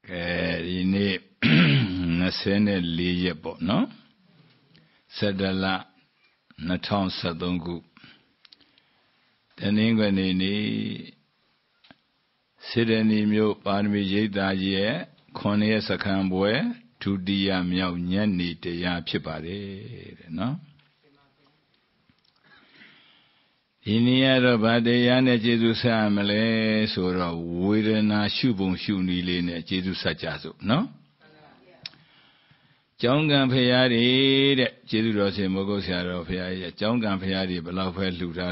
ဒီနေ့24ရက်ပေါ့နော်17လ2013ခုတနင်္ဂနွေနေ့စေတနီမြို့ပါရမီရိပ်သာကြီးရဲ့9ရက်စခန်းပွဲဒုတိယမြောက်ညနေတရားဖြစ်ပါတယ်တဲ့နော်ဒီနေ့ကတော့ဗာတရားနဲ့ကျေးဇူးဆက်ရမလဲဆိုတော့ဝေဒနာရှုပုံရှုနည်းလေးနဲ့ကျေးဇူးဆက်ကြစို့နော်ကျောင်းကံဖရာတွေတဲ့ကျေးဇူးတော်ရှင်မိုးကုတ်ဆရာတော်ဖရာကြီးကျောင်းကံဖရာတွေဘယ်လောက်ပဲလှူထား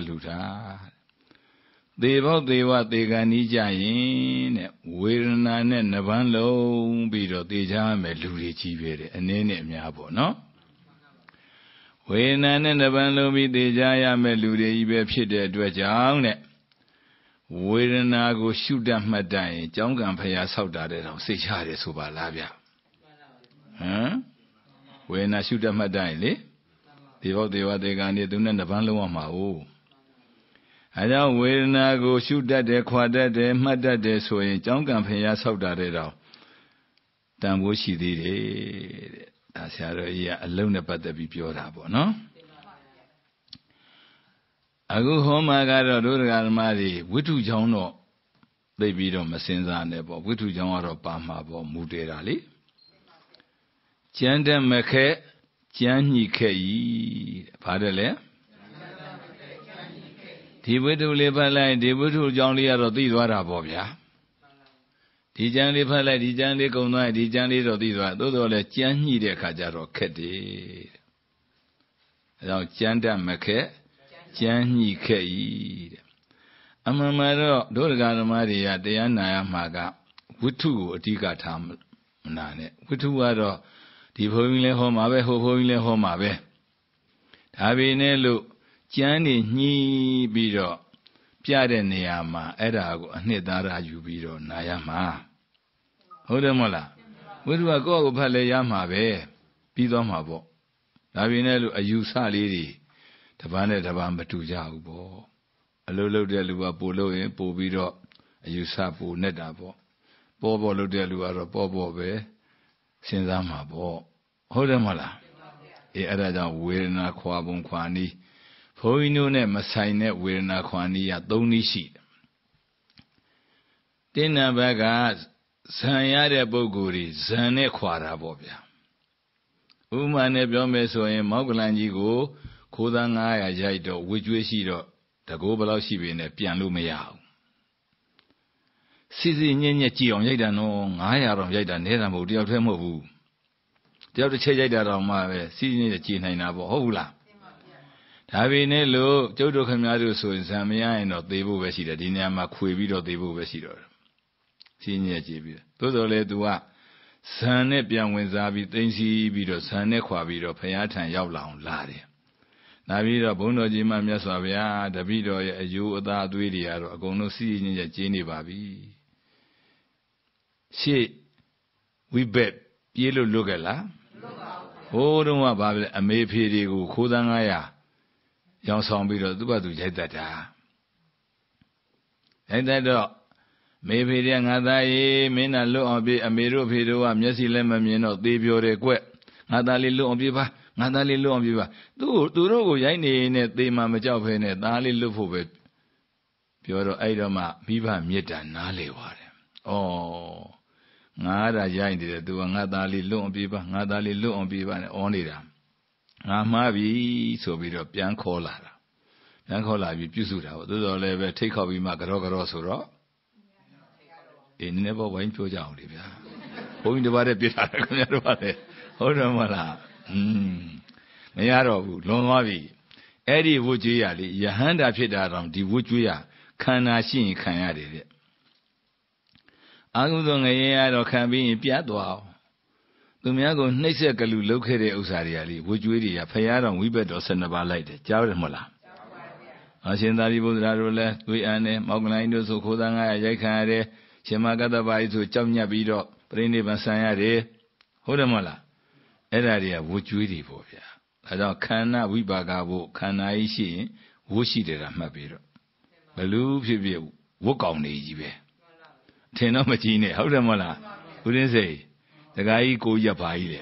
သေဘောသေဝသေကံဤကြရင်တဲ့ဝေဒနာနဲ့နှပန်းလုံးပြီးတော့သေချာမယ်လူတွေကြီးပဲတဲ့အနေနဲ့အများပေါ့နော်ဝေဒနာနဲ့နှပန်းလုံးပြီးသေချာရမယ်လူတွေကြီးပဲဖြစ်တဲ့အတွက်ကြောင့်တဲ့ဝေဒနာကိုရှုတတ်မှတ်တတ်ရင်ကျောင်းကံဖရာဆောက်တာတဲ့တော့စိတ်ချရတယ်ဆိုပါလားဗျဟမ်ဝေဒနာရှုတတ်မှတ်တတ်ရင်လေသေဘောသေဝသေကံဤသူနဲ့နှပန်းလုံးအောင်မှာဟုတ်အဲကြောင့်ဝေဒနာကိုရှုတတ်တယ်ခွာတတ်တယ်မှတ်တတ်တယ်ဆိုရင်ကျောင်းကံဖရာဆောက်တာတဲ့တော့တန်ဖိုးရှိသေးတယ်တဲ့ဒါဆရာတော်ကြီးကအလုံးနဲ့ပတ်သက်ပြီးပြောတာပေါ့နော်အခုဟောမှာကတော့ဒုဒကာဓမ္မတွေဝိတုချောင်းတော့သိပြီးတော့မစင်စားနဲ့ပေါ့ဝိတုချောင်းကတော့ပါမှာပေါ့မူတည်တာလေကျမ်းတဲ့မခဲကျမ်းညှိခဲ့ဤတဲ့ဘာတဲ့လဲဒီဝိတုလေးဖတ်လိုက်ဒီဝိတုချောင်းလေးကတော့သိသွားတာပေါ့ဗျာဒီကျမ်းလေးဖတ်လိုက်ဒီကျမ်းလေးကုံသွားဒီကျမ်းလေးတော့သိသွားသို့တော်လည်းကျမ်းညှိတဲ့အခါကျတော့ခက်တယ်အဲဒါကျမ်းတတ်မခက်ကျမ်းညှိခက်ဤတဲ့အမှန်မှန်တော့ဒုဒကာဓမ္မတွေကတရားနာရမှာကဝိထုကိုအဓိကထားမနာနဲ့ဝိထုကတော့ဒီဘုန်းကြီးလည်းဟောမှာပဲဟိုဘုန်းကြီးလည်းဟောမှာပဲဒါပေမဲ့လို့ကျမ်းနေညှိပြီးတော့ပြတဲ့နေရာမှာအဲ့ဒါကိုအနှစ်သာရယူပြီးတော့နာရမှာဟုတ်တယ်မဟုတ်လားဝိသုကကိုယ့်ကိုဖတ်လဲရမှာပဲပြီးသွားမှာပေါ့ဒါပေမဲ့လို့အယူဆလေးတွေတစ်ပန်းနဲ့တစ်ပန်းမတူကြဘူးပေါ့အလုပ်လုပ်တဲ့လူကပို့လို့ရင်ပို့ပြီးတော့အယူဆပို့နေတာပေါ့ပေါ်လုပ်တဲ့လူကတော့ပေါ်ပဲစဉ်းစားမှာပေါ့ဟုတ်တယ်မဟုတ်လားအဲ့ဒါကြောင့်ဝေဒနာခွာပုံခွာနည်းဘုန်းကြီးတို့နဲ့မဆိုင်တဲ့ဝေဒနာခွာနည်းက3နည်းရှိတယ်။တင်းနံဘက်ကဇံရတဲ့ပုဂ္ဂိုလ်တွေဇံနဲ့ခွာတာပေါ့ဗျာ။ဥပမာနဲ့ပြောမယ်ဆိုရင်မောက်ကလန်ကြီးကိုခိုးသား900ရိုက်တော့ဝေကျွေးရှိတော့တကိုးဘယ်လောက်ရှိပြီနဲ့ပြန်လို့မရဘူး။စီညက်ညက်ကြည့်အောင်ရိုက်တာနော်900တော့ရိုက်တာနဲတာမဟုတ်တယောက်တည်းမဟုတ်ဘူး။တယောက်တစ်ချက်ရိုက်တာတော့မှပဲစီညက်ညက်ကြည့်နိုင်တာပေါ့ဟုတ်ဘူးလား။ဒါပေမဲ့လို့ကျုပ်တို့ခင်ဗျားတို့ဆိုရင်ဇံမရရင်တော့သေဖို့ပဲရှိတယ်ဒီနေရာမှာခွေပြီးတော့သေဖို့ပဲရှိတော့တယ်ရှင်းညက်ကြည့်ပြီးသို့တော်လေ तू ကဇံနဲ့ပြန်ဝင်စားပြီးသိမ့်စီပြီးတော့ဇံနဲ့ခွာပြီးတော့ဖရာထံရောက်လာအောင်လာတယ်လာပြီးတော့ဘုန်းတော်ကြီးမှမြတ်စွာဘုရားတပည့်တော်ရဲ့အယိုးအသားအသွေးတွေကတော့အကုန်လုံးစီးညက်ညက်ကျင်းနေပါပြီရှေ့ဝိဘက်ပြေးလို့လွတ်ကြလားမလွတ်ပါဘူးဟိုးတုန်းကဘာပဲအမေဖေတွေကိုခိုးသား900ရောင်ဆောင်ပြီးတော့သူ့ဘာသူရိုက်တတ်တာရိုက်တတ်တော့မေဖေတဲ့ငါသားရေမင်းနဲ့လွတ်အောင်ပြေးအမေတို့ဖေတို့ကမျက်စိလည်းမမြင်တော့သေပြောတယ်ကွငါသားလေးလွတ်အောင်ပြေးပါငါသားလေးလွတ်အောင်ပြေးပါသူတို့ကိုရိုက်နေနဲ့သေမှမကြောက်ဖဲနဲ့သားလေးလွတ်ဖို့ပဲပြောတော့အဲ့တော့မှမိဘမေတ္တာနားလေပါတယ်ဩငါဒါရိုက်နေတယ်သူကငါသားလေးလွတ်အောင်ပြေးပါငါသားလေးလွတ်အောင်ပြေးပါနဲ့အောနေတာငါမှားပြီဆိုပြီးတော့ပြန်ခေါ်လာတာပြန်ခေါ်လာပြီးပြုစုတာပေါ့သို့တော်လည်းပဲထိတ်ခေါက်ပြီးမှကြောဆိုတော့နည်းနည်းပေါ့ဝိုင်းပြောကြအောင်လေဗျာဘုန်းကြီးတစ်ပါးတည်းပြစ်တာခင်ဗျားတို့ကလည်းဟုတ်တယ်မလားမရတော့ဘူးလွန်သွားပြီအဲ့ဒီဝတ်ကြွေးရလေယဟန္တာဖြစ်တာတော့ဒီဝတ်ကြွေးရခန္ဓာရှိရင်ခံရတယ်တဲ့အာဟုသောငရေရတော့ခံပြီးရင်ပြတ်သွားအောင်သူများကိုနှိမ့်ဆက်ကလူလုတ်ခဲ့တဲ့ဥစ္စာတွေကလေဝကျွေးတွေကဖရာတော်ဝိဘက်တော်12ပါးလိုက်တယ်ကြားတယ်မဟုတ်လားကြားပါဗျာအရှင်သာရိပုတ္တရာတို့လည်းသွေးအန်နဲ့မောက်ကလိုင်းတို့ဆိုခိုးသား900ရိုက်ခံရတယ်ရှင်မကတ္တပါဠိဆိုကြောက်ညက်ပြီးတော့ပြိဋိဘံဆံရတယ်ဟုတ်တယ်မဟုတ်လားအဲ့ဒါတွေကဝကျွေးတွေပေါ့ဗျာဒါကြောင့်ခန္ဓာဝိပါကဖို့ခန္ဓာကြီးရှိရင်ဝတ်ရှိတယ်တာမှတ်ပြီးတော့ဘလူဖြစ်ဖြစ်ဝတ်ကောင်းနေကြီးပဲထင်တော့မကြည့်နဲ့ဟုတ်တယ်မဟုတ်လားဦးရင်းစိန်တခါကြီးကိုကြီးကဘာကြီးလဲ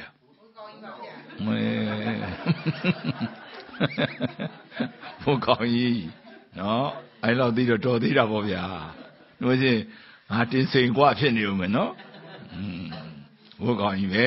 ဘိုးကောင်းကြီးနော်အဲ့လောက်သိတော့တော်သေးတာပေါ့ဗျာတို့ချင်းငါတင်စိန်กว่าဖြစ်နေဦးမယ်နော်ဘိုးကောင်းကြီးပဲ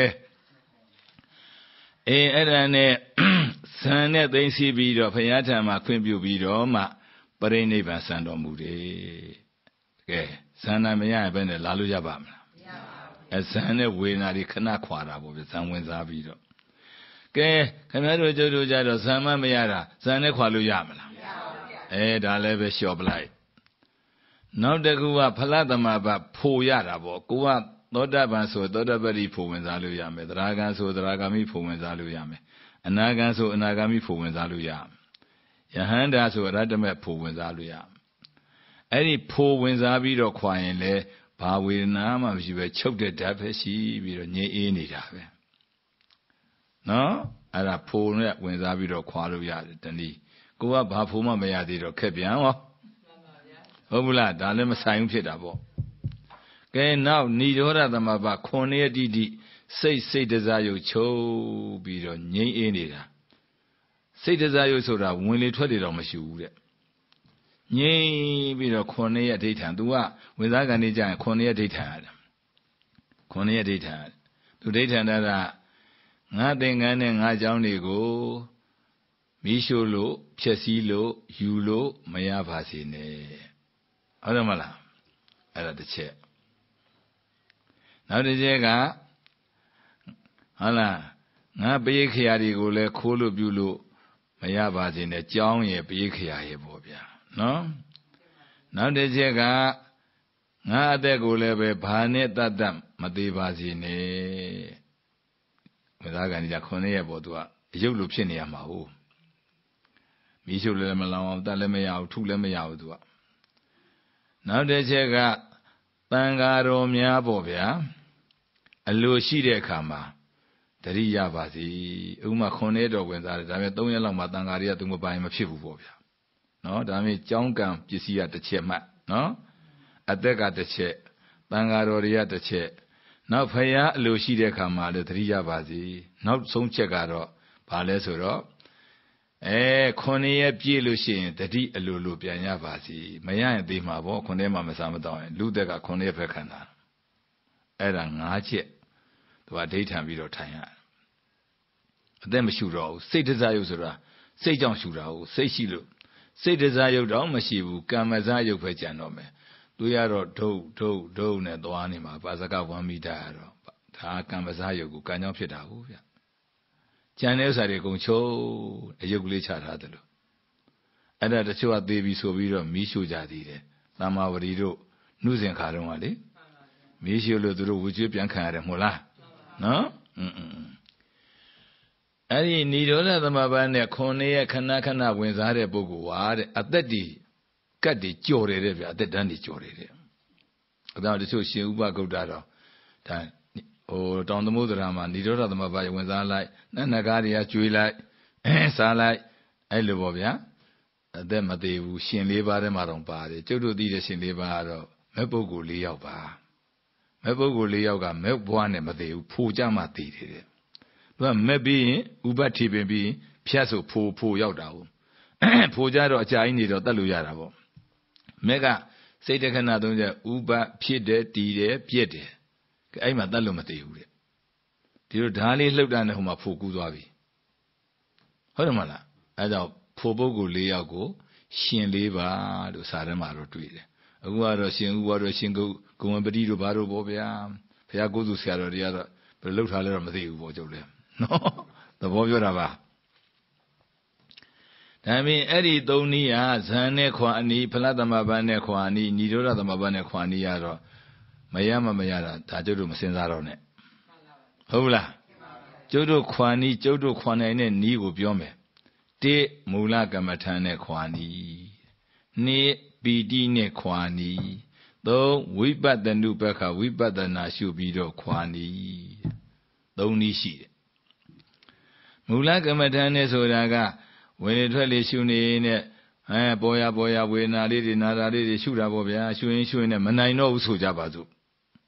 အဲ့ဒါနဲ့ဇန်နဲ့သိသိပြီးတော့ဘုရားထံမှာခွင့်ပြုပြီးတော့မှပရိနိဗ္ဗာန်ဆံတော်မူတယ်ကဲဇန်နာမရရင်ဘယ်နဲ့လာလို့ရပါမလားမရပါဘူးဇန်နဲ့ဝေဒနာတွေခဏခွာတာပေါ့ဗျဇန်ဝင်စားပြီးတော့ကဲခင်ဗျားတို့ကျုပ်တို့ကြတော့ဇန်မမရတာဇန်နဲ့ခွာလို့ရမလားမရပါဘူးဒါလည်းပဲလျှော့ပလိုက်နောက်တစ်ခုကဖလားသမဘဖို့ရတာပေါ့ကိုကသောတပန်ဆိုသောတပတိဖို့ဝင်စားလို့ရမယ်သရဂံဆိုသရဂမိဖို့ဝင်စားလို့ရမယ်အနာဂံဆိုအနာဂမိဖို့ဝင်စားလို့ရမယ်ယဟန္တာဆိုအရတ္တမေဖို့ဝင်စားလို့ရမယ်အဲ့ဒီဖို့ဝင်စားပြီးတော့ခွာရင်လေဘာဝေဒနာမှမရှိပဲချုပ်တဲ့ဓာတ်ပဲရှိပြီးတော့ငြိမ်းအေးနေတာပဲနော်အဲ့ဒါဖို့နဲ့ဝင်စားပြီးတော့ခွာလို့ရတယ်တနည်းကိုကဘာဖို့မှမရသေးတော့ခက်ပြန်ဟောဟုတ်ဘူးလားဒါလည်းမဆိုင်ဘူးဖြစ်တာပေါ့ကဲနောက်ဏိရောဓသမဘ9ရက်တိတိစိတ်တစားယုတ်ချုပ်ပြီးတော့ငြိမ်းအေးနေတာစိတ်တစားယုတ်ဆိုတာဝင်လေထွက်လေတော့မရှိဘူးတဲ့ငြိမ်းပြီးတော့9ရက်ဒိဋ္ဌံ तू ကဝင်စားကန်နေကြရင်9ရက်ဒိဋ္ဌံရတယ်9ရက်ဒိဋ္ဌံသူဒိဋ္ဌံတာကငါသင်္ကန်းနဲ့ငါเจ้าတွေကိုမီးရှို့လို့ဖျက်ဆီးလို့ယူလို့မရပါစေနဲ့ဟုတ်တယ်မလားအဲ့ဒါတစ်ချက်နောက်တစ်ချက်ကဟုတ်လားငါပရိခရာတွေကိုလည်းခိုးလို့ပြုလို့မရပါစေနဲ့ကြောင်းရဲ့ပရိခရာရဲ့ပေါ့ဗျာနော်နောက်တစ်ချက်ကငါအသက်ကိုလည်းပဲဘာနဲ့တတ်တတ်မသေးပါစေနဲ့ဝိသကံကြီး9ရက်ပေါ့သူကအယုတ်လိုဖြစ်နေရမှာဟုတ်မီးရှို့လည်းမလောင်အောင်တတ်လည်းမရဘူးထုလည်းမရဘူးသူကနောက်တစ်ချက်ကတန်ဃာတော်များပေါ့ဗျာအလိုရှိတဲ့အခါမှာတတိယပါစီဥမာ9ရက်တော်ဝင်စားတယ်ဒါပေမဲ့3ရက်လောက်မှတန်ဃာတွေကသူမပိုင်မဖြစ်ဘူးပေါ့ဗျာနော်ဒါပေမဲ့ကြောင်းကံပစ္စည်းကတစ်ချက်မှတ်နော်အသက်ကတစ်ချက်တန်ဃာတော်တွေကတစ်ချက်နောက်ဖယားအလိုရှိတဲ့အခါမှာလည်းတတိယပါစီနောက်ဆုံးချက်ကတော့ဘာလဲဆိုတော့9ရက်ပြည့်လို့ရှိရင်တတိအလိုလိုပြန်ရပါစီမရရင်သေးမှာပေါ့9ရက်မှမစားမတော့ရင်လူသက်က9ရက်ပဲခံတာအဲ့ဒါ5ချက်သူကဒိဋ္ဌံပြီးတော့ထိုင်ရအသက်မရှူတော့ဘူးစိတ်တစားယုတ်ဆိုတာစိတ်ကြောင့်ရှူတာဟုတ်စိတ်ရှိလို့စိတ်တစားယုတ်တော့မရှိဘူးကမ္မစားယုတ်ပဲကြံတော့မယ်သူရတော့ဒုတ်နဲ့သွားနေမှာပါဇကဝမ်းမိတာရတော့ဒါကမ္မစားယုတ်ကိုကံကြောင့်ဖြစ်တာဟုတ်ဗျကြံတဲ့ဥစ္စာတွေအကုန်ချုပ်အယုတ်ကလေးချထားတယ်လို့အဲ့ဒါတချို့ကသေးပြီဆိုပြီးတော့မီးရှို့ကြသေးတယ်သမ္မာဝရီတို့နှုစင်ခါတော့ကလေမီးရှို့လို့သူတို့ဝကျွေးပြန်ခံရတယ်မဟုတ်လားနော်အဲ့ဒီဏိရောဓသမဘနဲ့9ရက်ခဏခဏဝင်စားတဲ့ပုဂ္ဂိုလ်ဟာတဲ့အသက်ဒီကတ်ဒီကြော်တယ်တဲ့ဗျအသက်တန်းဒီကြော်တယ်တဲ့အဲ့ဒါတချို့ရှင်ဥပဂုတ်တာတော့ဒါတောင်သမုဒ္ဒရာမှာဏိရောဓသမဘဝင်စားလိုက်နဂါးတွေကကျွေးလိုက်စားလိုက်အဲ့လိုပေါ့ဗျာအသက်မသေးဘူးရှင်၄ပါးထဲမှာတော့ပါတယ်ကျုပ်တို့သိတဲ့ရှင်၄ပါးကတော့မဲ့ပုဂ္ဂိုလ်၄ယောက်ပါမဲ့ပုဂ္ဂိုလ်၄ယောက်ကမဲ့ဘွားနဲ့မသေးဘူးဖိုကြမှသေးတယ်တဲ့သူကမဲ့ပြီးရင်ဥပတိပင်ပြီးဖြတ်ဆိုဖိုရောက်တာဟုတ်ဖိုကြတော့အကြာကြီးနေတော့တတ်လို့ရတာပေါ့မဲ့ကစိတ်တခဏသုံးချက်ဥပဖြစ်တယ်တည်တယ်ပြည့်တယ်အဲ့မှာတတ်လို့မသေးဘူးတဲ့ဒီလိုဓာလေးလှုပ်တာနဲ့ဟိုမှာဖိုကူးသွားပြီဟုတ်တယ်မလားအဲ့ကြောင့်ဖိုပုဂ္ဂိုလ်၄ယောက်ကိုရှင်၄ပါးလို့စာထဲမှာတော့တွေ့တယ်အခုကတော့ရှင်ဥပါတော့ရှင်ဂုံဝပတိတို့ဘာတို့ပေါ့ဗျာဘုရားကိုယ်သူဆရာတော်တွေကတော့ဘယ်လှုပ်ထားလဲတော့မသိဘူးပေါ့ကျုပ်လည်းနော်သဘောပြောတာပါဒါမင်းအဲ့ဒီ၃နည်းဟာဇန်နဲ့ခွာအနီးဖလားသမဘနဲ့ခွာအနီးဏိရောဓသမဘနဲ့ခွာအနီးရတော့မရတာဒါကျုပ်တို့မစင်စားတော့နဲ့ဟုတ်လားကျုပ်တို့ခွာနီးကျုပ်တို့ခွာနိုင်တဲ့နီးကိုပြောမယ်တိမူလကမ္မထန်နဲ့ခွာနီးနှစ်ပီတိနဲ့ခွာနီးသုံးဝိပဿနုပက္ခဝိပဿနာရှုပြီးတော့ခွာနီး၃နည်းရှိတယ်မူလကမ္မထန်နဲ့ဆိုတာကဝင်လေထွက်လေရှုနေနဲ့ပေါ်ရဝေဒနာလေးတွေနာတာလေးတွေရှုတာပေါ့ဗျာရှုရင်နဲ့မနိုင်တော့ဘူးဆိုကြပါစို့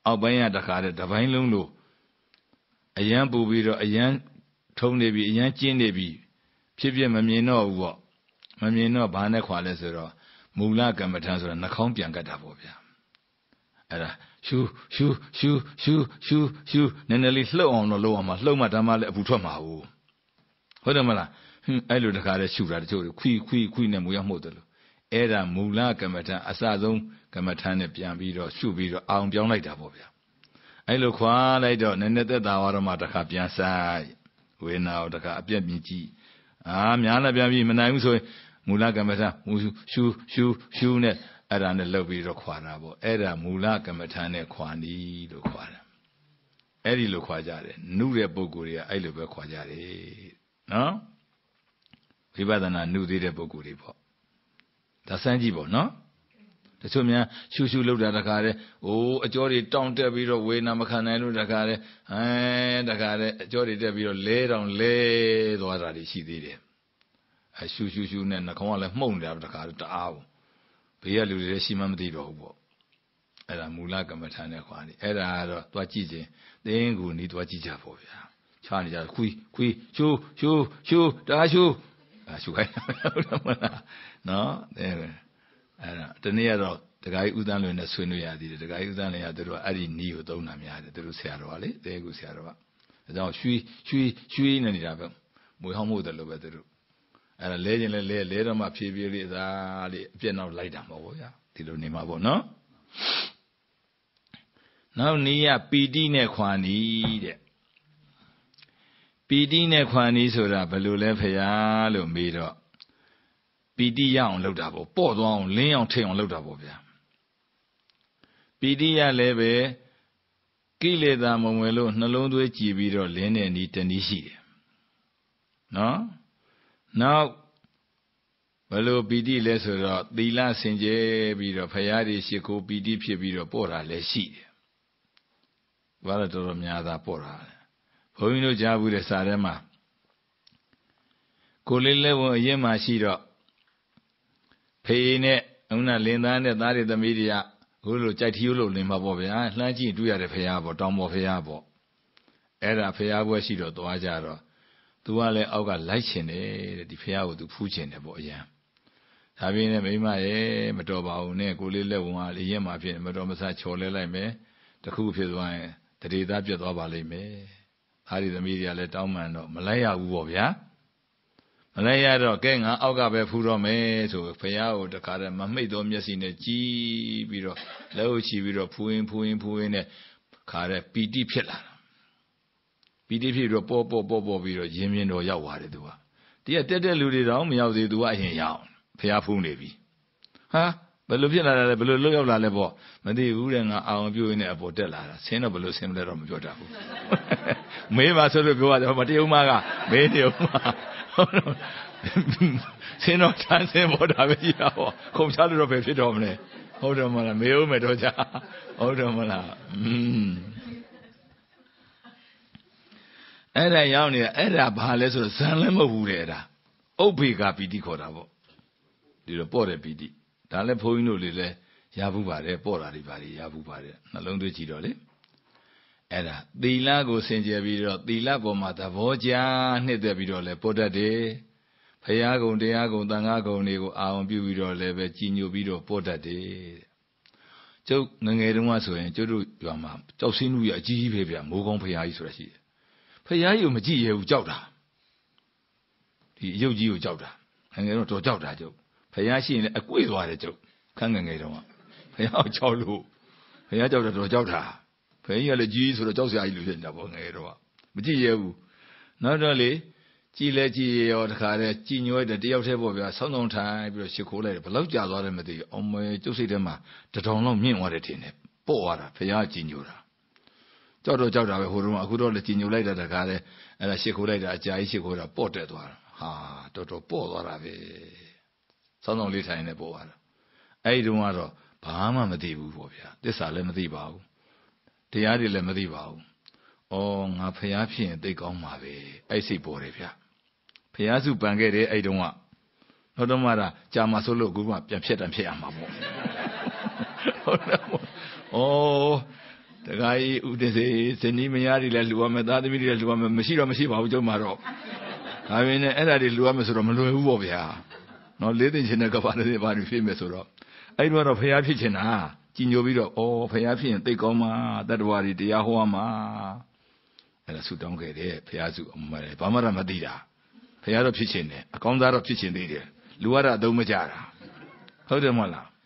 အောက်ပိုင်းကတခါတည်းတစ်ပိုင်းလုံးလို့အရန်ပူပြီးတော့အရန်ထုံနေပြီအရန်ကျင်းနေပြီဖြစ်ဖြစ်မမြင်တော့ဘူးပေါ့မမြင်တော့ဘာနဲ့ခွာလဲဆိုတော့မူလကမ္မထံဆိုတာနှာခေါင်းပြန်ကတ်တာပေါ့ဗျာအဲ့ဒါရှူရှူရှူရှူရှူရှူနည်းနည်းလေးလှုပ်အောင်တော့လုပ်အောင်မှလှုပ်မှဓမ္မလည်းအပူထွက်မှာဟုတ်တယ်မလားအဲ့လိုတခါတည်းရှူတာတချို့ခွီနဲ့မူရမှုတ်တယ်လို့အဲ့ဒါမူလကမ္မထံအစဆုံးကမ္မထံနဲ့ပြန်ပြီးတော့ရှုပြီးတော့အောင်ပြောင်းလိုက်တာပေါ့ဗျာအဲ့လိုခွာလိုက်တော့နည်းနည်းသက်သာသွားတော့မှတခါပြန်ဆိုင်ဝေနာကိုတခါအပြက်မြင်ကြည့်များလည်းပြန်ပြီးမနိုင်ဘူးဆိုရင်မူလကမ္မထံရှူရှူနဲ့အဲ့ဒါနဲ့လှုပ်ပြီးတော့ခွာတာပေါ့အဲ့ဒါမူလကမ္မထံနဲ့ခွာနီးလို့ခွာတာအဲ့ဒီလိုခွာကြတယ်နုတဲ့ပုဂ္ဂိုလ်တွေကအဲ့လိုပဲခွာကြတယ်နော်ဝိပဿနာနုသေးတဲ့ပုဂ္ဂိုလ်တွေပေါ့ဒါစမ်းကြည့်ပေါ့နော်တချို့များရှူလှုပ်တာတခါတည်းအကျော်တွေတောင့်တက်ပြီးတော့ဝေနာမခံနိုင်လို့တခါတည်းတခါတည်းအကျော်တွေတက်ပြီးတော့လဲတောင်လဲသွားတာတွေရှိသေးတယ်ရှူနဲ့နှာခေါင်းကလည်းမှုန့်နေတာတခါတအားဘူးဘေးကလူတွေလည်းရှိမှမသိတော့ဘူးပေါ့အဲ့ဒါမူလကမ္မထာနဲ့ခွာနေအဲ့ဒါကတော့သွားကြည့်ခြင်းသင်္ကူနီးသွားကြည့်ကြပေါ့ဗျာချားနေကြခွီရှူတအားရှူခိုင်းဟုတ်တယ်မလားနော်အဲ့ဒါတနေ့ကတော့တခါကြီးဥဒန်းလွင်နဲ့ဆွေးနွေးရသေးတယ်တခါကြီးဥဒန်းလွင်ကသူတို့အဲ့ဒီနီးကိုသုံးတာများတယ်သူတို့ဆရာတော်ကလေသင်္ကူဆရာတော်ကဒါကြောင့်ရွှေနေနေတာပဲမွေဟောင်းမှုတယ်လို့ပဲသူတို့အဲ့ဒါလဲခြင်းလဲတော့မှဖြည်းဖြည်းလေးသားလေးအပြက်နောက်လိုက်တာမဟုတ်ဘူးဗျာဒီလိုနေမှာပေါ့နော်နောက်နီးရပီတိနဲ့ခွာနီးတဲ့ပီတိနဲ့ခွာနီးဆိုတာဘယ်လိုလဲဖေယားလို့မေးတော့ပီတိရအောင်လုပ်တာပေါ့ပေါ့သွားအောင်လင်းအောင်ထိတ်အောင်လုပ်တာပေါ့ဗျာပီတိရလည်းပဲကိလေသာမဝင်လို့နှလုံးသွေးကြည်ပြီးတော့လင်းတဲ့နီးတနည်းရှိတယ်နော်နောက်ဘယ်လိုပီတိလဲဆိုတော့သီလစင်ကြယ်ပြီးတော့ဖရာတွေရှိခိုးပီတိဖြစ်ပြီးတော့ပို့တာလည်းရှိတယ်ဘာလို့တော်တော်များသာပို့တာလဲဘုန်းကြီးတို့ကြားဘူးတဲ့စာထဲမှာကိုလေးလဲဝင်အရင်မှရှိတော့ဖေးနဲ့ဥနာလင်းသားနဲ့သားတွေသမီးတွေကခုလိုကြိုက်ထီးလို့လင်းမှာပေါ့ဗျာလှမ်းကြည့်တွေ့ရတဲ့ဖရာပေါ့တောင်ပေါ်ဖရာပေါ့အဲ့ဒါဖရာဘွဲရှိတော့သွားကြတော့သူကလည်းအောက်ကလိုက်ချင်တယ်တဲ့ဒီဖရာကိုသူဖူးချင်တယ်ပေါ့အရင်ဒါပြင်းနဲ့မိမရဲ့မတော်ပါဘူးနဲ့ကိုလေးလက်ဝင်ကလေရက်မှာဖြစ်မတော်မဆချော်လဲလိုက်မယ်တခုဖြစ်သွားရင်တရေသားပြတ်သွားပါလိမ့်မယ်သားဒီသမီးတွေကလည်းတောင်းမှန်တော့မလိုက်ရဘူးပေါ့ဗျာမလိုက်ရတော့ကဲငါအောက်ကပဲဖူးတော့မယ်ဆိုဖရာကိုတခါတည်းမမိတ်တော့မျက်စိနဲ့ကြည့်ပြီးတော့လက်ဥချီပြီးတော့ဖူးရင်းနဲ့ခါတဲ့ပီတိဖြစ်လာပီတိဖြစ်ပြီးတော့ပေါ့ပြီးတော့ရင်းမြင်တော်ရောက်သွားတယ်သူကဒီကတက်တဲ့လူတွေတော့မရောက်သေးသူကအရင်ရောက်ဖျားဖူးနေပြီဟာဘယ်လိုဖြစ်လာတာလဲဘယ်လိုလွတ်ရောက်လာလဲပေါ့မသိဘူးတဲ့ငါအောင်ပြုတ်ရင်းနဲ့အပေါ်တက်လာတာဆင်းတော့ဘယ်လိုဆင်းမလဲတော့မပြောတတ်ဘူးမေးပါဆိုလို့ပြောရတယ်မတရုံမကမေးတရုံမဆင်းတော့တန်းဆင်းပေါ်တာပဲကြီးတာပေါ့ခုံချလို့တော့ပဲဖြစ်တော့မလဲဟုတ်တယ်မလားမေးဦးမယ်တော့ကြာဟုတ်တယ်မလားအဲ့ဒါရောက်နေတာအဲ့ဒါဘာလဲဆိုတော့ဇန်လည်းမဟုတ်ဘူးတဲ့အဲ့ဒါဥပ္ပေကပီတိခေါ်တာပေါ့ဒီလိုပေါ့တဲ့ပီတိဒါလည်းဘုန်းကြီးတို့တွေလည်းရဘူးပါတယ်ပေါ့တာတွေပါရဘူးပါတယ်နှလုံးသွင်းကြည့်တော့လေအဲ့ဒါသီလကိုစင်ကြယ်ပြီးတော့သီလပေါ်မှာသဘောကျနှစ်သက်ပြီးတော့လည်းပို့တတ်တယ်ဖရာကုံတရားကုံသံဃာကုံတွေကိုအာရုံပြုပြီးတော့လည်းပဲကြည်ညိုပြီးတော့ပို့တတ်တယ်ကျုပ်ငငယ်တုန်းကဆိုရင်ကျုပ်တို့ရွာမှာကြောက်စင်းလူကြီးအကြီးကြီးပဲဗျမိုးကောင်းဖရာကြီးဆိုတာရှိတယ်ဖရာကြီးကိုမကြည့်ရဘူးကြောက်တာဒီအယုတ်ကြီးကိုကြောက်တာငငယ်တော့တော်ကြောက်တာကျုပ်ဖရာရှိရင်လည်းအကွေ့သွားတယ်ကျုပ်ခန်းငငယ်တုန်းကဖရာကိုကြောက်လို့ဖရာကြောက်တော့တော်ကြောက်တာဖရာကြီးကလည်းကြီးဆိုတော့ကြောက်စရာကြီးလူဖြစ်နေတာပေါ့ငယ်တော့မကြည့်ရဘူးနောက်တော့လေကြည်လဲကြည်ရောတခါတည်းကြည်ညိုတဲ့တယောက်တည်းပေါ့ဗျာဆောင်းဆောင်ထိုင်ပြီးတော့ရှ िख ိုးလိုက်တယ်ဘလောက်ကြာသွားတယ်မသိဘူးအောင်မဲကျုပ်စိတ်ထဲမှာတထောင်လောက်မြင့်သွားတယ်ထင်တယ်ပေါ့သွားတာဖရာကြည်ညိုတာကြောက်တော့ကြောက်တာပဲဟိုတုန်းကအခုတော့လည်းကြည်ညိုလိုက်တာတခါတည်းအဲ့ဒါရှ िख ိုးလိုက်တာအကြာကြီးရှ िख ိုးတာပေါ့တက်သွားတာဟာတော်တော်ပေါ့သွားတာပဲဆောင်းဆောင်လေးထိုင်နေပေါ့သွားတာအဲ့ဒီတုန်းကတော့ဘာမှမသိဘူးပေါ့ဗျာသစ္စာလည်းမသိပါဘူးတရားတွေလည်းမသိပါဘူးဩငါဖျားဖြစ်ရင်သိကောင်းပါပဲအဲ့စိတ်ပေါ်တယ်ဗျာဖျားစုပန်ခဲ့တယ်အဲ့တုန်းကနောက်တော့မှကြာမှဆိုလို့အခုမှပြန်ဖြစ်တယ်ဖြစ်ရမှာပေါ့ဟုတ်တယ်ဩတခါကြီးဥဒစေဇနီးမယားတွေလည်းလှူရမယ်သားသမီးတွေလည်းလှူရမယ်မရှိပါဘူးကျုံမှာတော့ဒါပေမဲ့အဲ့ဒါတွေလှူရမယ်ဆိုတော့မလွယ်ဘူးပေါ့ဗျာနော်လေးသိင်ချင်တဲ့ကဘာတွေဘာတွေဖြစ်မယ်ဆိုတော့အဲ့တော့ဖျားဖြစ်ချင်တာကြည်ညိုပြီးတော့ဩဖျားဖြစ်ရင်သိကောင်းမှာတတ္တဝါတွေတရားဟောမှာအဲ့ဒါဆူတောင်းခဲ့တယ်ဖျားစုအမှန်တယ်ဘာမှတော့မသိတာဖျားတော့ဖြစ်ချင်တယ်အကောင်းသားတော့ဖြစ်ချင်သေးတယ်လူကတော့အသုံးမကျတာဟုတ်တယ်မဟုတ်လား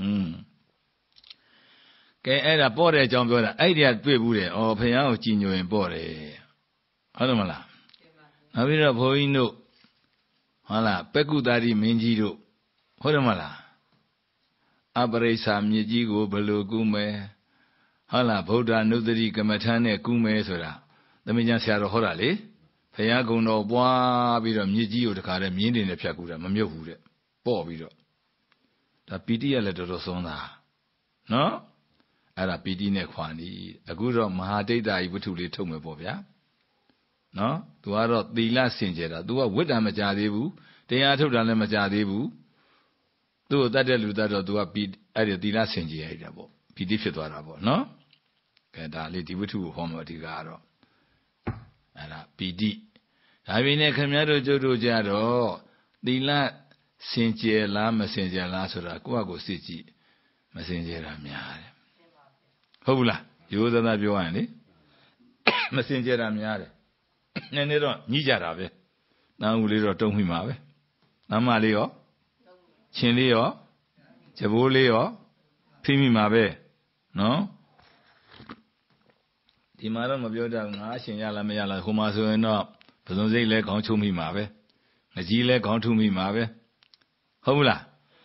ကဲအဲ့ဒါပေါ့တဲ့အကြောင်းပြောတာအဲ့ဒီကတွေ့ဘူးတယ်ဩဖျားကိုကြည်ညိုရင်ပေါ့တယ်ဟုတ်တယ်မလားနောက်ပြီးတော့ဘုန်းကြီးတို့ဟုတ်လားပက္ကုတာတိမင်းကြီးတို့ဟုတ်တယ်မလားအပရိစ္ဆာမြစ်ကြီးကိုဘယ်လိုကူးမယ်ဟုတ်လားဗုဒ္ဓနုတ္တိကမ္မထမ်းနဲ့ကူးမယ်ဆိုတာသမင်ကျန်ဆရာတော်ဟောတာလေဘုရားကုံတော်ပွားပြီးတော့မြစ်ကြီးကိုတခါတည်းမြင်းတင်နဲ့ဖြတ်ကူးတာမမြုပ်ဘူးတဲ့ပေါ့ပြီးတော့ဒါပီတိရလည်းတော်တော်ဆုံးတာနော်အဲ့ဒါပီတိနဲ့ခွာနီးအခုတော့မဟာဒိဋ္ဌာယဝတ္ထုလေးထုတ်မယ်ပေါ့ဗျာနော်သူကတော့သီလစင်ကြယ်တာသူကဝိတ္တမကြသေးဘူးတရားထုတ်တာလည်းမကြသေးဘူးသူ့ကိုတတ်တဲ့လူတတ်တော့သူကအဲ့ဒီသီလစင်ကြယ်ရတာပေါ့ပီတိဖြစ်သွားတာပေါ့နော်ကဲဒါလေးဒီဝတ္ထုကိုဟောမှာအဓိကကတော့အဲ့ဒါပီတိဒါပေမဲ့ခင်ဗျားတို့ကျုပ်တို့ကြတော့သီလစင်ကြယ်လားမစင်ကြယ်လားဆိုတာကိုယ့်အကိုစစ်ကြည့်မစင်ကြယ်တာများတယ်ဟုတ်ဘူးလားရိုးသားသားပြောရရင်လေမစင်ကြယ်တာများတယ်နည်းနည်းတော့ညှိကြတာပဲတန်းဦးလေးတော့တုံးမိမှာပဲတမ်းမလေးရောရှင်လေးရောကြဘိုးလေးရောဖိမိမှာပဲနော်ဒီမှာတော့မပြောတတ်ငါရှင်ရလားမရလားဟိုမှာဆိုရင်တော့ပဇွန်စိတ်လဲခေါင်းချုံမိမှာပဲငကြီးလဲခေါင်းထုမိမှာပဲဟုတ်ဘူးလား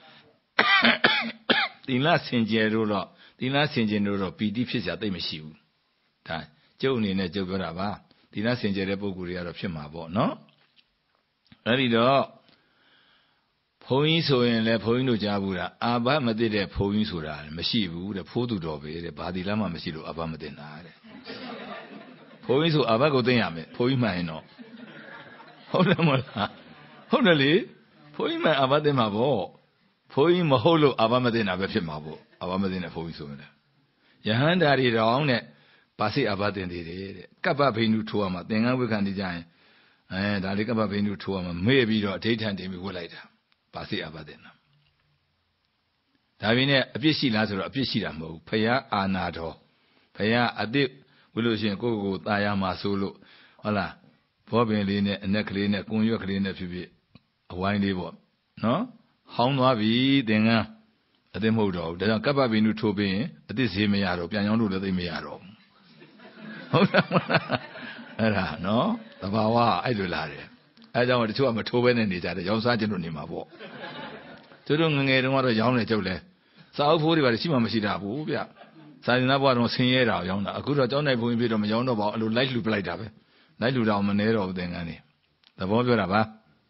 သီလစင်ကြယ်တို့တော့သီလစင်ကြယ်တို့တော့ပီတိဖြစ်စရာသိမရှိဘူးဒါကျုပ်အနေနဲ့ကျုပ်ပြောတာပါသီလစင်ကြယ်တဲ့ပုဂ္ဂိုလ်တွေကတော့ဖြစ်မှာပေါ့နော်အဲ့ဒီတော့ဘုန်းကြီးဆိုရင်လည်းဘုန်းကြီးတို့ကြားဘူးလားအာဘမသိတဲ့ဘုန်းကြီးဆိုတာမရှိဘူးတဲ့ဖိုးသူတော်ပဲတဲ့ဘာသီလမှမရှိလို့အာဘမသိတာတဲ့ဘုန်းကြီးဆိုအာဘကိုသိရမယ်ဘုန်းကြီးမှန်ရင်တော့ဟုတ်တယ်မလားဟုတ်တယ်လေဘုန်းကြီးမှန်အာဘသိမှာပေါ့ဘုန်းကြီးမဟုတ်လို့အာဘမသိတာပဲဖြစ်မှာပေါ့အာဘမသိတဲ့ဘုန်းကြီးဆိုရင်လည်းယဟန္တာတွေတောင်းတဲ့ပါစိအာဘသိတယ်တဲ့ကပ္ပဘိန္ဓုထိုးရမှာသင်္ကန်းဝိခံနေကြရင်ဒါလေးကပ္ပဘိန္ဓုထိုးရမှာမေ့ပြီးတော့အဋိဋ္ဌံတင်ပြီးဝတ်လိုက်တာပါစိအာဘသိနာဒါပြင်းနဲ့အပြစ်ရှိလားဆိုတော့အပြစ်ရှိတာမဟုတ်ဘူးဖယားအာနာတော်ဖယားအတိဝလို့ရှိရင်ကိုယ့်ကိုယ်ตายရမှာဆိုလို့ဟုတ်လားဘောပင်လေးနဲ့အနက်ကလေးနဲ့ကွန်ရွက်ကလေးနဲ့ဖြစ်ဖြစ်အဝိုင်းလေးပေါ့နော်ဟောင်းသွားပြီသင်္ကန်းအသိမဟုတ်တော့ဘူးဒါကြောင့်ကပ္ပဘိန္ဓုထိုးပြီးရင်အသိဈေးမရတော့ပြန်ကြောင်းလို့လည်းသိမရတော့ဘူးဟုတ်တယ်အဲ့ဒါနော်သဘာဝအဲ့လိုလာတယ်အဲကြောင့်တချို့ကမထိုးဘဲနဲ့နေကြတယ်ရောင်းစားခြင်းတို့နေမှာပေါ့သူတို့ငငယ်တုန်းကတော့ရောင်းနေကြုတ်လဲစာအုပ်ဖိုးတွေပါရှိမှမရှိတာဘူးဗျစာရင်သားဘွားတော့ဆင်းရဲတာရောင်းတာအခုတော့ကျောင်းနိုင်ဘုံပြတော့မရောင်းတော့ပါဘူးအဲ့လိုလိုက်လှူပလိုက်တာပဲလိုက်လှူတာမနေတော့ဘူးသင်္ကန်းနေသဘောပြောတာပါ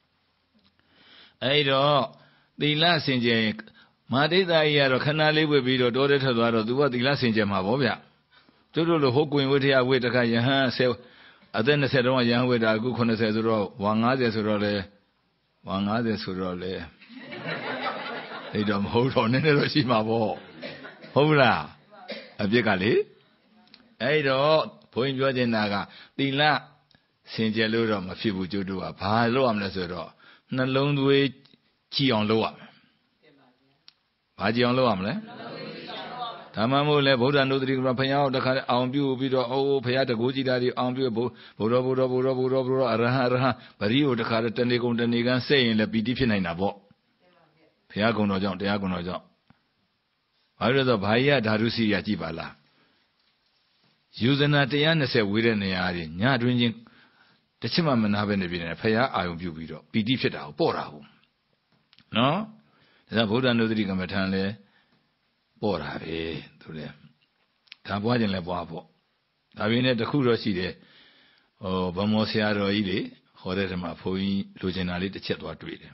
အဲ့တော့သီလစင်ကြယ်မဟာဒိဋ္ဌာကြီးကတော့ခဏလေးဝေပြီးတော့တောထဲထွက်သွားတော့သူကသီလစင်ကြယ်မှာပေါ့ဗျတို့လိုဟိုကွင်ဝိထရဝိတခယဟန်အသက်20တုန်းကရဟန်းဝိတာအခု80ဆိုတော့ဝါ90ဆိုတော့လေဝါ90ဆိုတော့လေအဲ့တော့မဟုတ်တော့နည်းနည်းတော့ရှိမှာပေါ့ဟုတ်ဘူးလားအပြစ်ကလေအဲ့တော့ဘုန်းကြီးပြောချင်တာကသီလစင်ကြယ်လို့တော့မဖြစ်ဘူးကျုပ်တို့ကဘာလုပ်ရမလဲဆိုတော့နှလုံးသွေးကြည်အောင်လုပ်ရမယ်ဘာကြည်အောင်လုပ်ရမလဲဓမ္မမို့လဲဗုဒ္ဓနုတ္တိကဘုရားကိုတခါအောင်ပြုပြီးတော့အိုးဘုရားတကူကြည်တာဒီအောင်ပြုဘုရောအရဟံပရိကိုတခါတဏီကုံတဏီကန်းစိတ်ရင်လည်းပီတိဖြစ်နိုင်တာပေါ့ဘုရားကုံတော်ကြောင့်တရားကုံတော်ကြောင့်ဘာလို့လဲဆိုတော့ဘာကြီးကဓာတုစီရကြည်ပါလားယူဇနာ120ဝေးတဲ့နေရာတွေညတွင်ချင်းတစ်ချက်မှမနာပဲနေပြီနဲ့ဘုရားအာယုံပြုပြီးတော့ပီတိဖြစ်တာကိုပေါ့တာဟုတ်နော်ဒါဗုဒ္ဓနုတ္တိကမ္မထံလဲပေါ့တာပဲသူလဲဒါပွားခြင်းလဲပွားပေါ့ဒါပေမဲ့တခုတော့ရှိတယ်ဗမောဆရာတော်ကြီးလေဟောတဲ့ဓမ္မဘုန်းကြီးလိုချင်တာလေးတစ်ချက်သွားတွေ့တယ်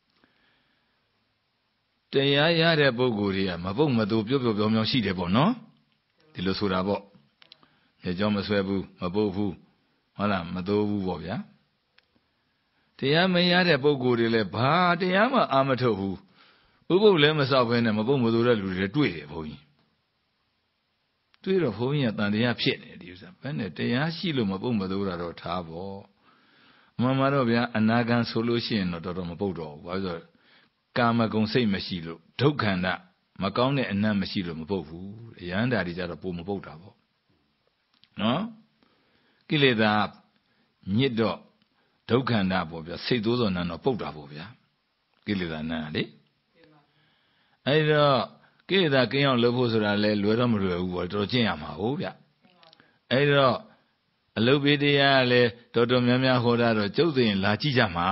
တရားရတဲ့ပုဂ္ဂိုလ်တွေကမပုတ်မတူပြောပြောင်ရှိတယ်ပေါ့နော်ဒီလိုဆိုတာပေါ့ညကြောင်းမဆွဲဘူးမပုတ်ဘူးဟုတ်လားမတိုးဘူးပေါ့ဗျာတရားမရတဲ့ပုဂ္ဂိုလ်တွေလည်းဘာတရားမှအာမထုတ်ဘူးဥပုပ်လည်းမဆောက်ဘဲနဲ့မပုတ်မတူတဲ့လူတွေတွေ့တယ်ဘုန်းကြီးတွေးတော့ဘုန်းကြီးကတန်တရားဖြစ်နေဒီဥစ္စာဘယ်နဲ့တရားရှိလို့မပုတ်မသိုးတာတော့ထားပေါ့မှန်မှာတော့ဗျာအနာဂံဆိုလို့ရှိရင်တော့တော်တော်မပုတ်တော့ဘူးဘာလို့ဆိုကာမဂုဏ်စိတ်မရှိလို့ဒုက္ခန္တမကောင်းတဲ့အနတ်မရှိလို့မပုတ်ဘူးရဟန္တာတွေကြတော့ပုံမပုတ်တာပေါ့နော်ကိလေသာညစ်တော့ဒုက္ခန္တပေါ့ဗျာစိတ်သိုးစောနံတော့ပုတ်တာပေါ့ဗျာကိလေသာနံလေအဲ့တော့ကိလေသာကင်းအောင်လုပ်ဖို့ဆိုတာလဲလွယ်တော့မလွယ်ဘူးပေါ့တော်ကျင့်ရမှာဟုတ်ဗျအဲ့တော့အလုတ်ပေးတရားကလည်းတော်တော်များများဟောတာတော့ကျုပ်သိရင်လာကြည့်ကြမှာ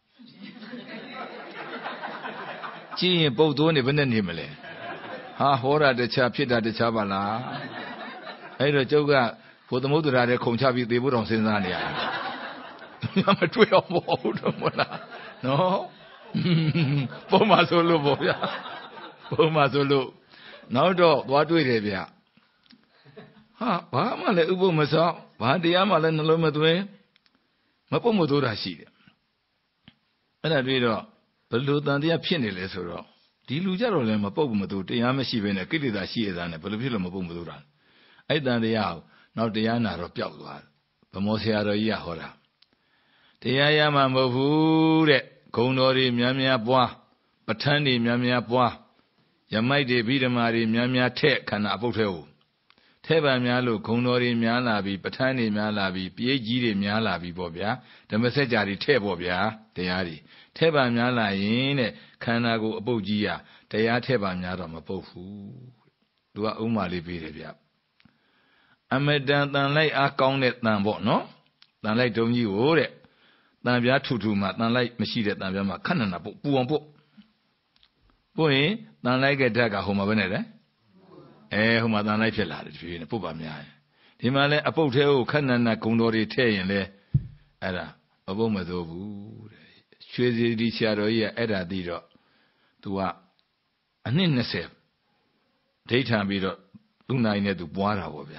ကြည့်ရင်ပုတ်သွင်းနေဘယ်နဲ့နေမလဲဟာဟောတာတခြားဖြစ်တာတခြားပါလားအဲ့တော့ကျုပ်ကဘုသမုဒ္ဒရာတဲ့ခုံချပြီးသေဖို့တောင်စဉ်းစားနေရတယ်မတွေ့အောင်မဟုတ်တော့မလားနော်ပုံမှန်ဆိုလို့ပေါ့ဗျာပုံမှန်ဆိုလို့နောက်တော့သွားတွေ့တယ်ဗျဟာဘာမှလည်းဥပုပ်မဆောက်ဘာတရားမှလည်းနှလုံးမသွင်းမပုတ်မသိုးတာရှိတယ်အဲ့ဒါတွေ့တော့ဘယ်လိုတန်တရားဖြစ်နေလဲဆိုတော့ဒီလူကြတော့လည်းမပုတ်မသိုးတရားမရှိဘဲနဲ့ကိလေသာရှိရတာနဲ့ဘယ်လိုဖြစ်လို့မပုတ်မသိုးတာအဲ့တန်တရားကိုနောက်တရားနာတော့ပျောက်သွားတယ်ဗမောဆရာတော်ကြီးကဟောတာတရားရမှာမဟုတ်ဘူးတဲ့ဂုဏ်တော်တွေများများပွားပဋ္ဌာန်းတွေများများပွားယမိုက်တွေဗိဓမာတွေများများထက်ခန္ဓာအပုတ်ထဲကိုထဲပါများလို့ဂုံတော်တွေများလာပြီပဋ္ဌာန်းတွေများလာပြီပြေးကြီးတွေများလာပြီပေါ့ဗျာဓမ္မစကြာတွေထဲပေါ့ဗျာတရားတွေထဲပါများလာရင်တဲ့ခန္ဓာကိုယ်အပုတ်ကြီးရတရားထဲပါများတော့မပုတ်ဘူးသူကဥမာလေးပေးတယ်ဗျအမတန်တန်လိုက်အားကောင်းတဲ့တန်ပေါ့နော်တန်လိုက်တုံးကြီးကိုတဲ့တန်ပြားထူထူမှတန်လိုက်မရှိတဲ့တန်ပြားမှခဏနာပုတ်ပူအောင်ပုတ်ပို့ရင်တန်လိုက်ကဓာတ်ကဟိုမှာပဲနဲ့လေဟိုမှာတန်လိုက်ဖြစ်လာတယ်ဒီနေ့ပုတ်ပါများရင်ဒီမှာလဲအပုတ်သေးကိုခဏနာဂုံတော်တွေထည့်ရင်လဲအဲ့ဒါမပုတ်မသိုးဘူးတဲ့ရွှေစီဒီဆရာတော်ကြီးကအဲ့ဒါသိတော့သူကအနှစ်20ဒိဋ္ဌံပြီးတော့သူ့နိုင်နဲ့သူပွားတာပေါ့ဗျာ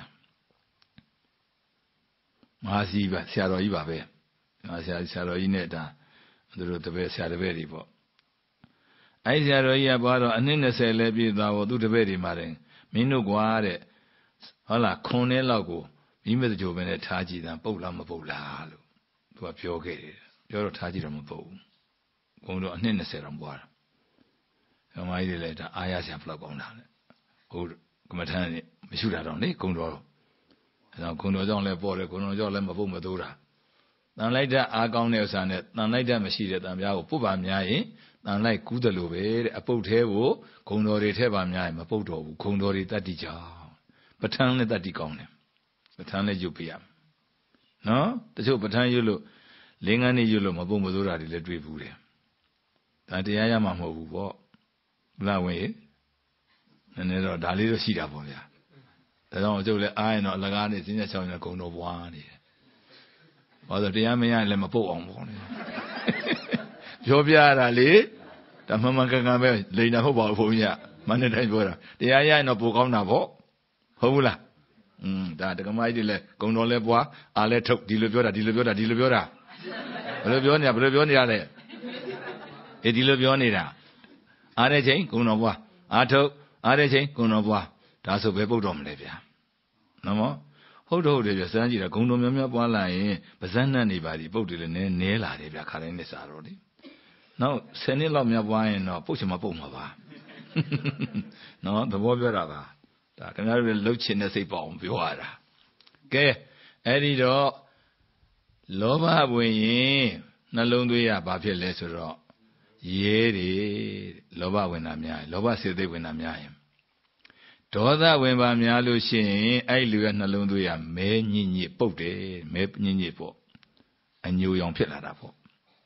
မဟာစီပါဆရာတော်ကြီးပါပဲဆရာတော်ကြီးနဲ့ဒါသူတို့တပည့်ဆရာတပည့်တွေပေါ့အဲ့ဆရာတော်ကြီးကပွားတော့အနှစ်20လဲပြည့်သွားတော့သူတပည့်တွေမှာတယ်မင်းတို့ကွာတဲ့ဟုတ်လားခွန်နဲ့လောက်ကိုမိမစကြိုပဲနဲ့ထားကြည့်တာပုတ်လားမပုတ်လားလို့သူကပြောခဲ့တယ်ပြောတော့ထားကြည့်တော့မပုတ်ဘူးဘုံတော့အနှစ်20တောင်ပွားတာဓမ္မကြီးတွေလည်းဒါအားရစရာဘလောက်ကောင်းတာလဲဟုတ်ကမ္မထမ်းနဲ့မရှိတာတော့လေဂုံတော်အဲတော့ဂုံတော်ကြောင့်လည်းပေါ်တယ်ဂုံတော်ကြောင့်လည်းမပုတ်မသိုးတာတန်လိုက်တဲ့အားကောင်းတဲ့ဥစ္စာနဲ့တန်လိုက်တဲ့မရှိတဲ့တန်ပြားကိုပုတ်ပါများရင်တန်လိုက်ကူးတယ်လို့ပဲတဲ့အပုတ်သေးကိုဂုံတော်တွေထဲပါများရင်မပုတ်တော့ဘူးဂုံတော်တွေတတ္တိကြောင့်ပဋ္ဌာန်းနဲ့တတ္တိကောင်းတယ်ပဋ္ဌာန်းနဲ့ယူပြရနော်တချို့ပဋ္ဌာန်းယူလို့လင်းကန်းနေယူလို့မပုတ်မသိုးတာတွေလည်းတွေ့ဘူးတယ်ဒါတရားရမှာမဟုတ်ဘူးပေါ့လာဝင်နည်းနည်းတော့ဒါလေးတော့ရှိတာပေါ့ဗျာဒါကြောင့်အကျုပ်လည်းအားရင်တော့အလကားနဲ့စင်းချက်ချောင်းနဲ့ဂုံတော်ပွားနေတယ်ဘာလို့တရားမရရင်လည်းမပုတ်အောင်ပေါ့လေပြောပြရတာလေဒါမှန်မှန်ကန်ကန်ပဲလိန်တာဟုတ်ပါဘူးဘုန်းကြီးကမနေ့တိုင်းပြောတာတရားရရင်တော့ပိုကောင်းတာပေါ့ဟုတ်ဘူးလားဒါတက္ကမကြီးတွေလည်းဂုံတော်လည်းပွားအားလည်းထုတ်ဒီလိုပြောတာဒီလိုပြောတာဒီလိုပြောတာဘယ်လိုပြောနေရလဲဒီလိုပြောနေတာအားတဲ့ချိန်ဂုံတော်ပွားအားထုတ်အားတဲ့ချိန်ဂုံတော်ပွားဒါဆိုပဲပုတ်တော်မလဲဗျာနော်မောဟုတ်တယ်ဗျစမ်းကြည့်တာဂုံတော်များများပွားလာရင်ပါဇက်နှံ့နေပါဒီပုတ်တွေလည်းနည်းလာတယ်ဗျခါတိုင်းနဲ့စားတော့လေနောက်10နှစ်လောက်များပွားရင်တော့ပုတ်ချင်မှပုတ်မှာပါနော်သဘောပြောတာပါဒါခင်ဗျားတို့လှုပ်ချင်တဲ့စိတ်ပေါ့အောင်ပြောရတာကဲအဲ့ဒီတော့လောဘဝင်ရင်နှလုံးသွေးရဘာဖြစ်လဲဆိုတော့ရဲတယ်လောဘဝင်တာများရင်လောဘစေသိဝင်တာများရင်ဒေါသဝင်ပါများလို့ရှိရင်အဲ့လူရဲ့နှလုံးသွေးရမဲညစ်ညစ်ပုတ်တယ်မဲညစ်ညစ်ပေါ့အညိုရောင်ဖြစ်လာတာပေါ့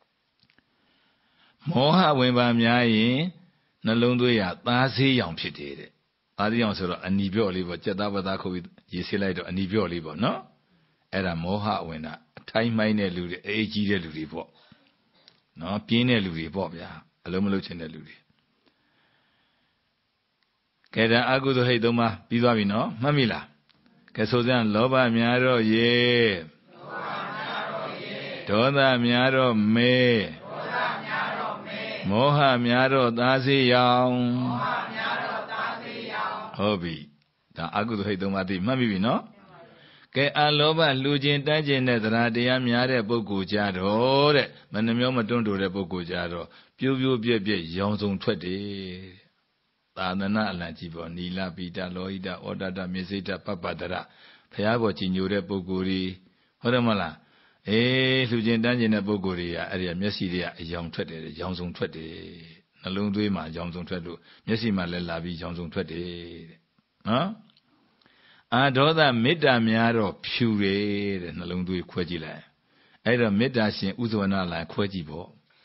မောဟဝင်ပါများရင်နှလုံးသွေးရသားဆေးရောင်ဖြစ်တယ်တဲ့သားဆေးရောင်ဆိုတော့အနီပြော့လေးပေါ့ကြက်သားပသားခုတ်ပြီးရေဆေးလိုက်တော့အနီပြော့လေးပေါ့နော်အဲ့ဒါမောဟဝင်တာအထိုင်းမိုင်းတဲ့လူတွေအေးကြီးတဲ့လူတွေပေါ့နော်ပြင်းတဲ့လူတွေပေါ့ဗျာအလုံးမလုံးချင်တဲ့လူတွေကဲဒါအကုသိုလ်ဟိတ်သုံးပါပြီးသွားပြီနော်မှတ်မိလားကဲဆိုစမ်းလောဘများတော့ရေဒေါသများတော့မေမောဟများတော့သားစေးရောင်ဟုတ်ပြီအာကုသိုလ်ဟိတ်သုံးပါးသိမှတ်ပြီနော်ကဲအလောဘလှူခြင်းတန်းခြင်းနဲ့သရတရားများတဲ့ပုဂ္ဂိုလ်ကြတော့တဲ့မနှမျောမတွန့်တိုတဲ့ပုဂ္ဂိုလ်ကြတော့ပြိုးပြိုးပြက်ပြက်ရောင်စုံထွက်တယ်သာသနာအလံကြည့်ပေါ့နီလပိတလောဟိတဩတတမေစိတပပ္ပတရဖရာဘောကြည်ညိုတဲ့ပုဂ္ဂိုလ်ကြီးဟုတ်တယ်မလားလှူခြင်းတန်းခြင်းတဲ့ပုဂ္ဂိုလ်တွေကအဲ့ဒီမျက်စိတွေကအယောင်ထွက်တယ်ရောင်စုံထွက်တယ်နှလုံးသွေးမှာရောင်စုံထွက်လို့မျက်စိမှာလည်းလာပြီးရောင်စုံထွက်တယ်တဲ့နော်အာဒေါသမေတ္တာများတော့ဖြူတယ်တဲ့နှလုံးသွေးခွဲကြည့်လိုက်အဲ့တော့မေတ္တာရှင်ဥဇဝနလာခွဲကြည့်ပေါ့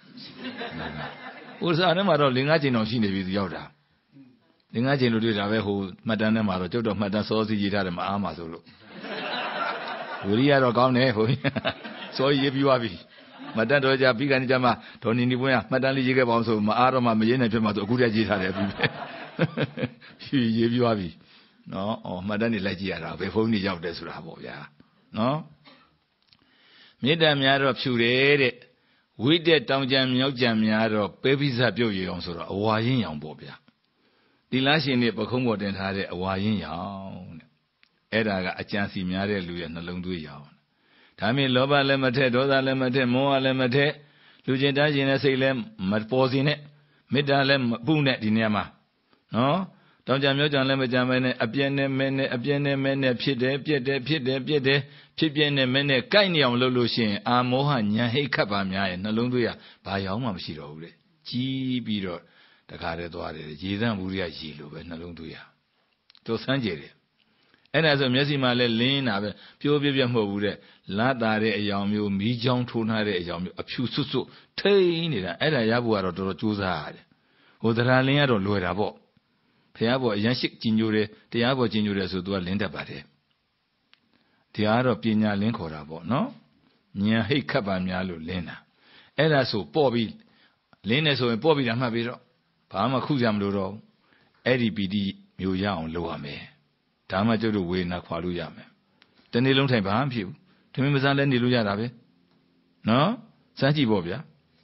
ဥစ္စာနဲ့မှာတော့5ချိန်တော့ရှိနေပြီသူရောက်တာ5ချိန်လို့တွေ့တာပဲဟိုမှတ်တမ်းထဲမှာတော့ကျုပ်တော့မှတ်တမ်းစောစီရေးထားတယ်မအားမှာဆိုလို့ဝိရိယတော့ကောင်းတယ်ဟိုစောရေးပြီးသွားပြီမှတ်တမ်းတော့ကြာပြီးကနေကြမှာဒေါ်နီနီပွင့်ကမှတ်တမ်းလေးရေးခဲ့ပါအောင်ဆိုမအားတော့မှမရေးနိုင်ဖြစ်မှာဆိုအခုတည်းရေးထားတယ်ပြီးရေးပြီးသွားပြီနော်မှတ်တမ်းနေလိုက်ကြည့်ရတာပဲဖုန်းကြီးရောက်တယ်ဆိုတာပေါ့ဗျာနော်မေတ္တာများတော့ဖြူတယ်တဲ့ဝိတက်တောင်ကြံမြောက်ကြံများတော့ပဲပိစပြုတ်ရအောင်ဆိုတော့အဝါရင်းရောင်ပေါ့ဗျာဒီလားရှင်နေပခုံးပေါ်တင်ထားတဲ့အဝါရင်းရောင်တဲ့အဲ့ဒါကအကြံစီများတဲ့လူရဲ့နှလုံးသွေးရောင်ဒါမြင်လောဘလည်းမထက်ဒေါသလည်းမထက်မောဟလည်းမထက်လူကျင်တားခြင်းနဲ့စိတ်လည်းမပေါ်စင်နဲ့မေတ္တာလည်းမပုနဲ့ဒီနေရာမှာနော်တောင်ကြမြောက်ကြလည်းမကြမ်းမဲနဲ့အပြည့်နဲ့မဲနဲ့အပြည့်နဲ့မဲနဲ့ဖြစ်တယ်ပြက်တယ်ဖြစ်တယ်ပြက်တယ်ဖြစ်ပြနဲ့မဲနဲ့ကိုက်နေအောင်လုပ်လို့ရှိရင်အာမောဟညံဟိတ်ခတ်ပါများရဲ့နှလုံးသွေးကဘာရောင်မှမရှိတော့ဘူးလေကြီးပြီးတော့တခါတည်းသွားတယ်ရေသန့်ဘူးရရေလိုပဲနှလုံးသွေးရတို့ဆန်းကျယ်တယ်အဲ့ဒါဆိုမျက်စိမှာလည်းလင်းတာပဲပြိုးပြပြမဟုတ်ဘူးတဲ့လာတာတဲ့အယောင်မျိုးမီးချောင်းထိုးထားတဲ့အယောင်မျိုးအဖြူစွတ်စွတ်ထိန်နေတာအဲ့ဒါရဖို့ကတော့တော်တော်ကြိုးစားရတယ်ဟိုသရလင်းကတော့လွယ်တာပေါ့ဖះဘောအရန်ရှိကြည်ညိုတယ်တရားဘောကြည်ညိုတယ်ဆိုသူကလင်းတတ်ပါတယ်တရားတော့ပညာလင်းခေါ်တာပေါ့နော်ဉာဏ်ဟိတ်ခတ်ပါများလို့လင်းတာအဲ့ဒါဆိုပေါ့ပြီးလင်းနေဆိုရင်ပေါ့ပြီးတာမှတ်ပြီးတော့ဘာမှခုကြမလို့တော့အဲ့ဒီပီတိမျိုးရအောင်လုပ်ရမယ်ဒါမှကျုပ်တို့ဝေဒနာခွာလို့ရမယ်တနေ့လုံးထိုင်ဘာမှဖြစ်ဘူးထမင်းမစားလဲနေလို့ရတာပဲနော်စမ်းကြည့်ပေါ့ဗျာ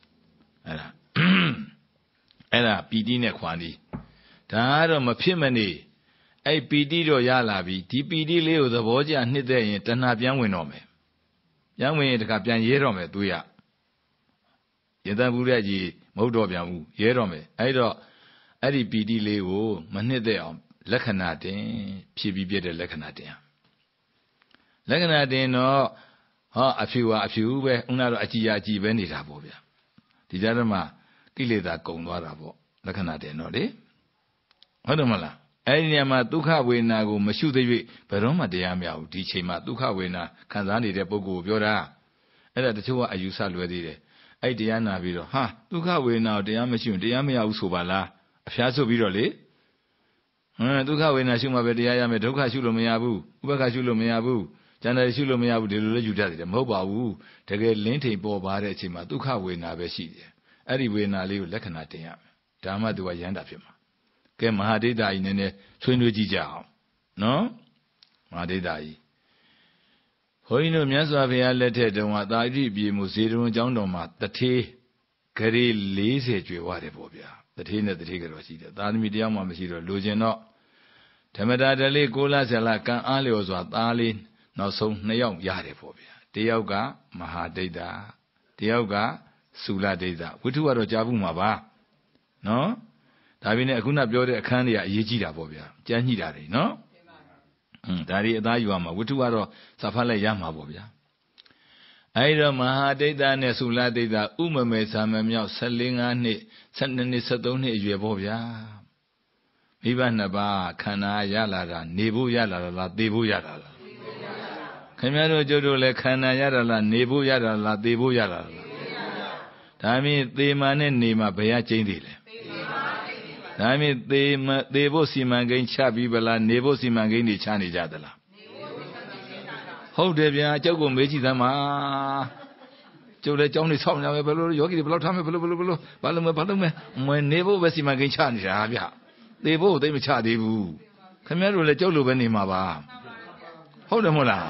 အဲ့ဒါပီတိနဲ့ခွာနေဒါကတော့မဖြစ်မနေအဲ့ပီတိတော့ရလာပြီဒီပီတိလေးကိုသဘောကျနှစ်သက်ရင်တဏှာပြန်ဝင်တော့မယ်ပြန်ဝင်ရင်တခါပြန်ရဲတော့မယ်သူရယတဘူးတဲ့ကြီးမဟုတ်တော့ပြန်ဘူးရဲတော့မယ်အဲ့တော့အဲ့ဒီပီတိလေးကိုမနှစ်သက်အောင်လက္ခဏာတင်ဖြစ်ပြီးပြတဲ့လက္ခဏာတင်လက္ခဏာတင်တော့အဖြူဟာအဖြူပဲဥနာတော့အကြည်အကြည်ပဲနေတာပေါ့ဗျာဒီကြတော့မှကိလေသာကုန်သွားတာပေါ့လက္ခဏာတင်တော့လေဟုတ်တယ်မလားအဲ့ဒီနေရာမှာဒုက္ခဝေဒနာကိုမရှုသေး၍ဘယ်တော့မှတရားမရဘူးဒီချိန်မှာဒုက္ခဝေဒနာခံစားနေတဲ့ပုဂ္ဂိုလ်ကိုပြောတာအဲ့ဒါတချို့ကအယူဆလွဲသေးတယ်အဲ့တရားနာပြီးတော့ဒုက္ခဝေဒနာကိုတရားမရှိရင်တရားမရဘူးဆိုပါလားအဖျားဆုပ်ပြီးတော့လေဒုက္ခဝေဒနာရှုမှပဲတရားရမယ်ဒုက္ခရှုလို့မရဘူးဥပက္ခရှုလို့မရဘူးဉာဏ်ရရှုလို့မရဘူးဒီလိုလည်းယူတတ်တယ်မဟုတ်ပါဘူးတကယ်လင်းထိန်ပေါ်ပါတဲ့အချိန်မှာဒုက္ခဝေဒနာပဲရှိတယ်အဲ့ဒီဝေဒနာလေးကိုလက္ခဏာတင်ရမယ်ဒါမှသူကရမ်းတာဖြစ်မှာကဲမဟာဒိဋ္ဌာကြီးနည်းနည်းဆွေးနွေးကြည့်ကြအောင်နော်မဟာဒိဋ္ဌာကြီးဘုန်းကြီးတို့မြတ်စွာဘုရားလက်ထက်တုန်းကသာတိပြေမှုဇေတဝန်ကျောင်းတော်မှာတထေးဂရေ40ကျွေဝတယ်ပေါ့ဗျာတထေးနဲ့တထေးကတော့ရှိတယ်သာသမီတရားမှမရှိတော့လိုချင်တော့ဓမ္မတာတလေး6လ10လကံအားလျော်စွာသားလေးနောက်ဆုံး2ယောက်ရတယ်ပေါ့ဗျာတယောက်ကမဟာဒိဋ္ဌာတယောက်ကသုလဒိဋ္ဌာဝိထုကတော့ကြားဘူးမှာပါနော်ဒါပြင်းနဲ့အခုနပြောတဲ့အခန်းတွေကအရေးကြီးတာပေါ့ဗျာကြမ်းညှိတာတွေနော်ဒါတွေအသားယူရမှာဝိထုကတော့စာဖတ်လိုက်ရမှာပေါ့ဗျာအဲဒီတော့မဟာဒိဋ္ဌာနဲ့သုလဒိဋ္ဌာဥမမေသာမမြောက်14 နှစ်12နှစ်13နှစ်အရွယ်ပေါ့ဗျာမိဘနှစ်ပါးခန္ဓာရလာတာနေဖို့ရလာလားသေဖို့ရလာလားခင်ဗျားတို့ကျုပ်တို့လည်းခန္ဓာရလာလားနေဖို့ရလာလားသေဖို့ရလာလားဒါမြင်သေမာနဲ့နေမှာဘယ်ရကျင်းသေးလဲဒါမြင်သေဖို့စီမံကိန်းချပြီးဗလားနေဖို့စီမံကိန်းတွေချနေကြသလားဟုတ်တယ်ဗျာကျုပ်ကမေးကြည့်သမ်းပါကျုပ်လည်းကြောင်းနေဆောက်နေရပဲဘယ်လိုယောဂီတွေဘယ်လောက်ထားမယ်ဘယ်လိုဘာလို့မွေနေဖို့ပဲစီမံကိန်းချနေတာဗျသေဖို့သိမချသေးဘူးခင်ဗျားတို့လည်းကျုပ်လိုပဲနေမှာပါဟုတ်တယ်မဟုတ်လား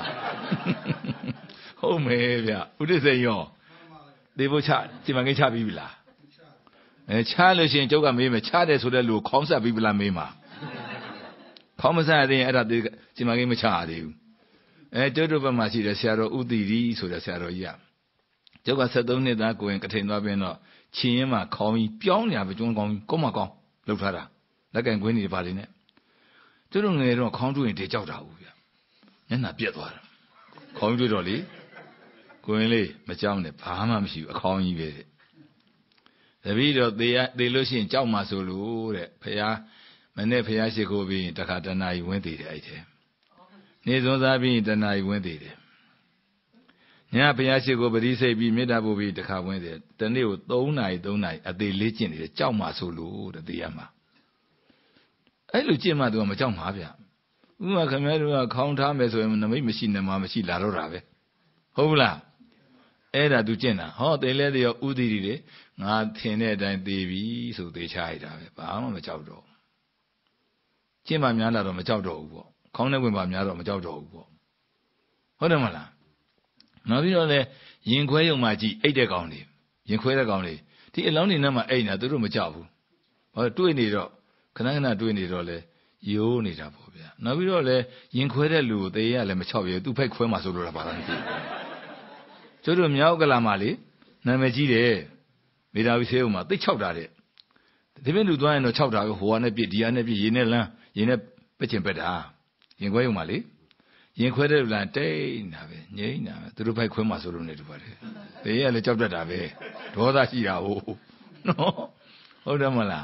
ဟုတ်မယ်ဗျဥဒိစေရောသေဖို့ချစီမံကိန်းချပြီးပြီလားချလို့ရှိရင်ကျုပ်ကမေးမယ်ချတယ်ဆိုတဲ့လူကိုခေါင်းဆက်ပြီးဗလားမေးမှာခေါင်းမစားသေးရင်အဲ့ဒါစီမံကိန်းမချရသေးဘူးကျုပ်တို့ဘက်မှာရှိတဲ့ဆရာတော်ဥတီရီဆိုတဲ့ဆရာတော်ကြီးကကျုပ်က73နှစ်သားကိုရင်ကထိန်သွားပြီးတော့ခြင်ရင်မှာခေါင်းကြီးပြောင်းနေပါကျွန်းကောင်းကောင်းမကောင်းလှုပ်ထားတာလက်ကင်ကွင်းနေပါလိမ့်နဲ့ကျုပ်တို့ငယ်တော့ခေါင်းတွေ့ရင်တေကြောက်တာဘူးဗျမျက်နှာပြက်သွားတာခေါင်းတွေ့တော့လေကိုရင်လေးမကြောက်နဲ့ဘာမှမရှိဘူးအခေါင်းကြီးပဲတဲ့တပည့်တော်သေလို့ရှိရင်ကြောက်မှဆိုလို့တဲ့ဖះမနေ့ဖះရှိခိုးပြီးတခါတဏှာကြီးဝင်းသေးတယ်အဲ့ထဲနေစွန်းစားပြီးတဏှာကြီးဝင်းသေးတယ်ညဘုရားရှိခိုးပရိစိတ်ပြီးမေတ္တာပို့ပြီးတခါဝင်းသေးတယ်တနေ့ကို3 နာရီအသေးလေးကျင့်နေတယ်ကြောက်မှဆိုလို့တဲ့တရားမှာအဲ့လိုကျင့်မှသူကမကြောက်မှာဗျဥပမာခင်ဗျားတို့ကခေါင်းထားမယ်ဆိုရင်နမိတ်မရှိနေမှာမရှိလာတော့တာပဲဟုတ်လားအဲ့ဒါသူကျင့်တာဟောသေလဲတရောဥသီရီလေငါထင်တဲ့အတိုင်းသေပြီဆိုသေချရတာပဲဘာမှမကြောက်တော့ကျင့်မှများလာတော့မကြောက်တော့ဘူးပေါ့ခေါင်းနဲ့ဝင်ပါများတော့မကြောက်တော့ဘူးပေါ့ဟုတ်တယ်မလားနောက်ပြီးတော့လေရင်ခွဲယုံမှကြည့်အိတ်တဲ့ကောင်တွေရင်ခွဲတဲ့ကောင်တွေဒီအလောင်းတွေနဲ့မှအိတ်နေတာသူတို့မကြောက်ဘူးဟောတွေ့နေတော့ခဏတွေ့နေတော့လေရိုးနေတာပေါ့ဗျာနောက်ပြီးတော့လေရင်ခွဲတဲ့လူကိုသေရလည်းမချောက်ရသူ့ဖိုက်ခွဲမှဆိုလို့လားဘာသာမသိဘူးကျို့တို့မြောက်ကလာမှလေနာမည်ကြီးတယ်မေဒါဝီဆေးုံမှာသိချောက်တာတဲ့ဒီပြင်လူသွားရင်တော့ချောက်တာပဲဟိုကနေပြစ်ဒီကနေပြစ်ရေနဲ့လမ်းရေနဲ့ပက်ချင်ပက်တာရင်ခွဲယုံမှလေရင်ခွဲတဲ့လူလားတိတ်နေတာပဲငြိမ့်နေတာပဲသူတို့ဖိုက်ခွဲမှဆိုလို့နေတူပါတယ်သေရလည်းကြောက်တတ်တာပဲဒေါသရှိတာဟုတ်နော်ဟုတ်တယ်မလား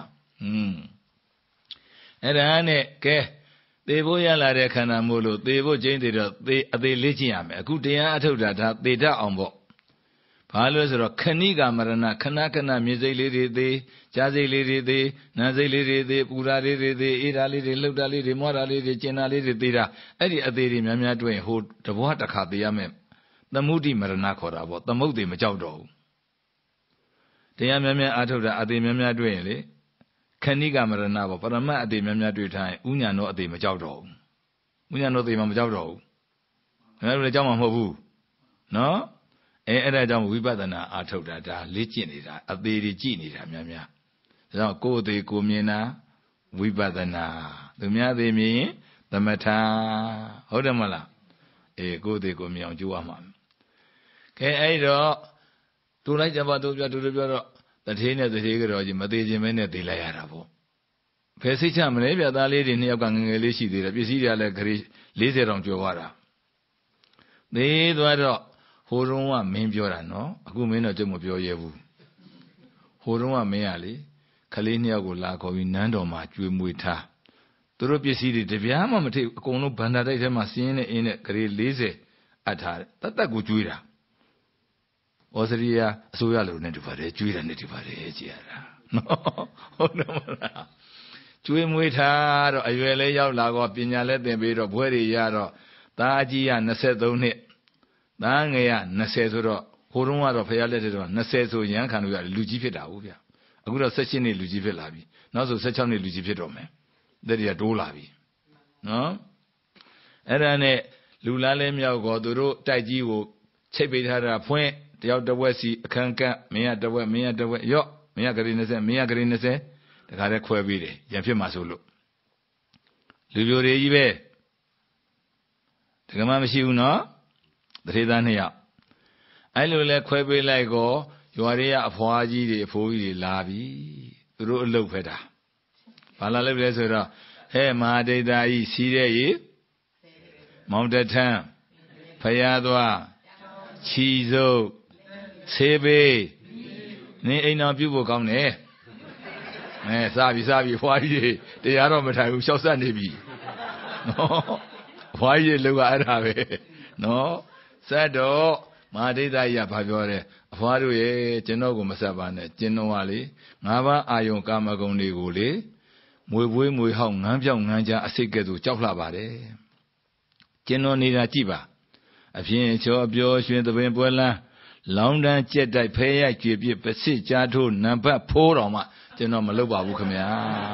အဲ့ဒါနဲ့ကဲသေဖို့ရလာတဲ့ခန္ဓာမို့လို့သေဖို့ကျင်းသေးတော့သေအသေးလေးကျင့်ရမယ်အခုတရားအထုတ်တာဒါသေတတ်အောင်ပေါ့ဘာလို့ဆိုတော့ခဏိကမရဏခဏမြေစိတ်လေးတွေသေကြားစိတ်လေးတွေသေနာစိတ်လေးတွေသေပူရာလေးတွေသေအေးဓာလေးတွေလှုပ်တာလေးတွေမွားတာလေးတွေကျင်တာလေးတွေသေတာအဲ့ဒီအသေးတွေများတွေ့ရင်ဟိုတဘွားတစ်ခါသေရမယ်သမုဒိမရဏခေါ်တာပေါ့သမုတ်သေးမကြောက်တော့ဘူးတရားများအားထုတ်တာအသေးများတွေ့ရင်လေခဏိကမရဏပေါ့ပရမတ်အသေးများတွေ့ထားရင်ဥညာနောအသေးမကြောက်တော့ဘူးဥညာနောသေးမှမကြောက်တော့ဘူးခင်ဗျားတို့လည်းကြောက်မှာမဟုတ်ဘူးနော်အဲ့ဒါကြောင့်ဝိပဿနာအားထုတ်တာဒါလေ့ကျင့်နေတာအသေးတွေကြည့်နေတာများဒါကြောင့်ကိုယ်အသေးကိုမြင်တာဝိပဿနာသူများသေးမြင်သမထဟုတ်တယ်မလားကိုယ်အသေးကိုမြင်အောင်ကြိုးရမှာကဲအဲ့တော့တူလိုက်ကြပါတူပြောတော့တထေးနဲ့တထေးကြောကြီးမသေးခြင်းမဲနဲ့သေလိုက်ရတာပေါ့ဖယ်စိတ်ချမလဲဗျာသားလေးတွေနှစ်ယောက်ကငငယ်လေးရှိသေးတယ်ပစ္စည်းတွေကလည်းခရီး40တောင်ကျော်သွားတာသေးသွားတော့ဟိုတုန်းကမင်းပြောတာနော်အခုမင်းတော့ကြုံမပြောရဲဘူးဟိုတုန်းကမင်းကလေခလေးနှစ်ယောက်ကိုလာခေါ်ပြီးနန်းတော်မှာကျွေးမွေးထားသူတို့ပစ္စည်းတွေတပြားမှမထိအကုန်လုံးဗန္ဒာတိုက်ထဲမှာစင်းနဲ့အင်းနဲ့ခရီး40အပ်ထားတယ်တတ်ကိုကျွေးတာဩစတြေးလျအစိုးရလိုနဲ့တူပါတယ်ကျွေးတယ်နဲ့တူပါတယ်ကြည်ရတာနော်ဟုတ်တယ်မလားကျွေးမွေးထားတော့အရွယ်လဲရောက်လာတော့ပညာလဲသင်ပြီးတော့ဘွဲတွေရတော့သားအကြီးက23နှစ်သားငယ်က20ဆိုတော့ဟိုတုန်းကတော့ဖရာလက်ထက်တော့20ဆိုရန်ခံလို့ရတယ်လူကြီးဖြစ်တာဟုတ်ဗျအခုတော့18နှစ်လူကြီးဖြစ်လာပြီနောက်ဆို16နှစ်လူကြီးဖြစ်တော့မယ်တဲ့တွေကတိုးလာပြီနော်အဲ့ဒါနဲ့လူလားလဲမြောက်ကောသူတို့တိုက်ကြီးကိုချိတ်ပိတ်ထားတာဖွင့်တယောက်တစ်ဝက်စီအခန်းကန့်မင်းကတစ်ဝက်ရော့မင်းကဂရီ20မင်းကဂရီ20တခါတည်းခွဲပြီးတယ်ရံဖြစ်မှာဆိုလို့လူပြိုတွေကြီးပဲတကယ်မှမရှိဘူးနော်တထေးသား2ယောက်အဲ့လိုလဲခွဲပေးလိုက်ကောရွာတွေကအဖွားကြီးတွေအဖိုးကြီးတွေလာပြီသူတို့အလုပ်ဖက်တာဘာလာလုပ်လဲဆိုတော့ဟဲ့မဟာဒိဋ္ဌာကြီးစီးတဲ့ရေမောင်တထမ်းဖရာသွားခြီစုပ်ဆေးပေးနင်းအိမ်တော်ပြုတ်ဖို့ကောင်းတယ်စပြီဖွားကြီးတွေတရားတော့မထိုင်ဘူးရှောက်ဆက်နေပြီနော်ဖွားကြီးတွေလောက်ကအဲ့ဒါပဲနော်ဆက်တော့မဟာဒိဋ္ဌာကြီးကဘာပြောလဲအဖွားတို့ရဲ့ကျွန်တော်ကိုမဆက်ပါနဲ့ကျွန်တော်ကလေ5ပါးအာယုံကာမဂုဏ်တွေကိုလေမွေပွေးမွေဟောက်ငန်းပြောင်းငန်းချအစိတ်ကဲ့သို့ကြောက်လှပါတယ်ကျွန်တော်နေတာကြည့်ပါအဖြစ်ချောပြောရွှင်သပင်ပွဲလန်းလောင်းတန်းကြက်တိုက်ဖဲရိုက်ကြွေပြစ်ပစစ်ကြားထိုးနံပါတ်ဖိုးတော်မှကျွန်တော်မလုပ်ပါဘူးခင်ဗျာ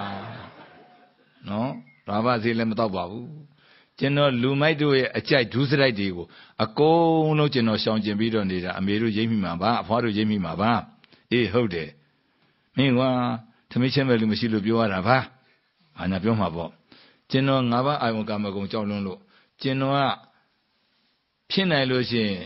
နော်ရာဘဈေးလည်းမတော့ပါဘူးကျွန်တော်လူမိုက်တို့ရဲ့အကြိုက်ဒုစရိုက်တွေကိုအကုန်လုံးကျွန်တော်ရှောင်ကျင်ပြီးတော့နေတာအမေတို့ရိပ်မိမှာပါအဖွားတို့ရိပ်မိမှာပါအေးဟုတ်တယ်မင်းကွာသမီးချင်းပဲလူမရှိလို့ပြောရတာပါအာညာပြောမှာပေါ့ General Ngaba Iwakamagon Jolonlo, General Pinailusin,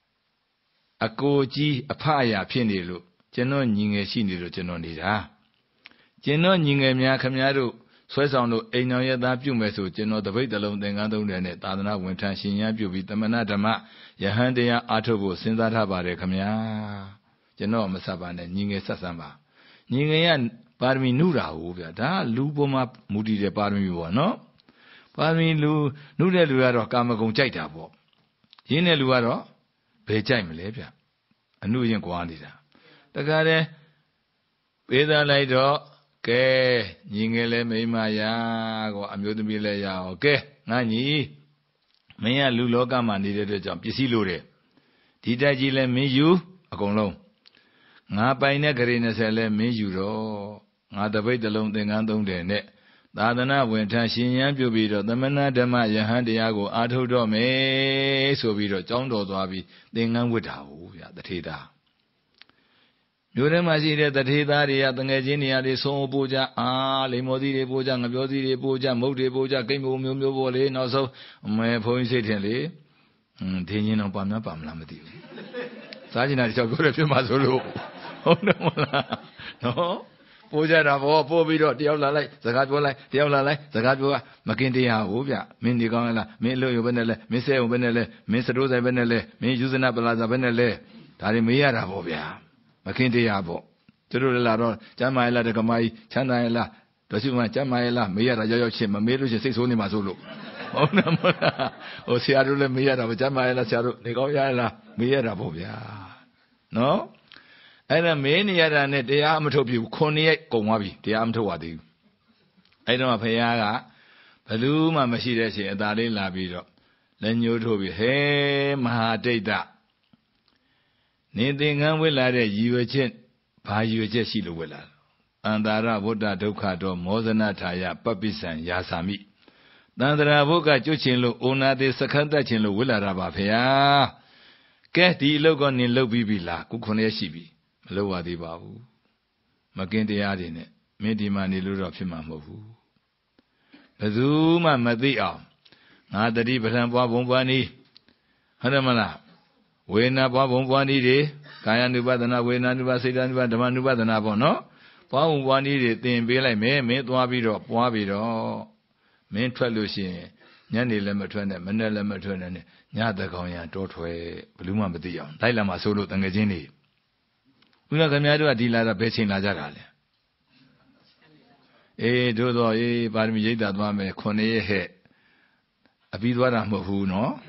a goji, a paya, Pinilu, General Ning Shinilo Genonida. General Ning Miakamado, Swesano, Enoya da Pumeso, General the Vita Lone Tangando, Tadana, Wintan, Shinya, Pubi, the Manatama, Yahandia, Atobo, Sinzataba, Kamia, General Masabana, Ning Sasamba. Ning Parmi Nura, da Luboma Mudi de Parmi no? Parmi Lu, Nuda Luaro, Kamagon Jaitabo. Yine Luaro, Pejai Malabia, a New Yen Quandida. The Gade, Veda Lido, Ke, Yingele, Maymaya, or Amutamilea, okay, Nani, Maya Lulogama needed a jump. You see, Lure. Did I gile me you? A gong Nga Paina Carina Sele me you. Nga the way the long thing undone de Dadana went and she and Pubido, the Manadama Yahandiago, Ato Dome, so we do John Dodabi, then with the Tida. Yuremazida, the Tida, the Naginia, the So Buja, Limodi Buja, Nabodi Buja, Modi Buja, Game of Mumbo, and also my point certainly, Tinian of Pamna Pamlamati. Sergeant, I shall go to Mazulu. Oh, no. Puja Ravo, Pobido, Diabla, Zagabola, Diabla, Zagabua, Macindia, Ubia, Mindy Gala, Milo Benele, Miss Benele, Miss Rosa Benele, Me Jusana Balaza Benele, Tarimia Ravovia, Macindia Bo, Turula, Jamaila de Gamai, Chanaela, Dosuma Jamaila, Mia Rajochim, Mamirus, 6 only Mazulu. Oh, no, Siarula Mia, Jamaila, Nicola, Mia Ravovia. No? And a mania and the Amatobu, Coniac, Gomabi, the Amtowadi. I don't have Payaga, Paluma Machidesi, and Dali Labido. Then you to be, hey, Mahadata. Anything I will add you a chin, by you just see the willa. And Dara Voda Dokado, Mozanataya, Papis and Yasami. Dandra Voga Juchinlo, Una de Sakanta Chinlo, Willa Rabafia. Get the logon in Lobibila, Kukoneshibi. Lower the Babu. Mackenzie adding it. Medimani Lura Pimamovu. Azuma Madia. Not the deep and Babumani. Hanamana. Wena Babumani de. Kayanuba, Wena Nuba Sidan, the Manuba, the Navono. Babumani, then be like me, made Wabido, Wabido. Men Tralucian. Yanni Lematran, Manila Matran, Yadagoyan, Dotway, Bluma Madia. Laila Masulu, and Gajini. We are going to do a deal at a betting Lazarale. Dodo, Barmi, that one may Cone head. A bit what I'm of who, no?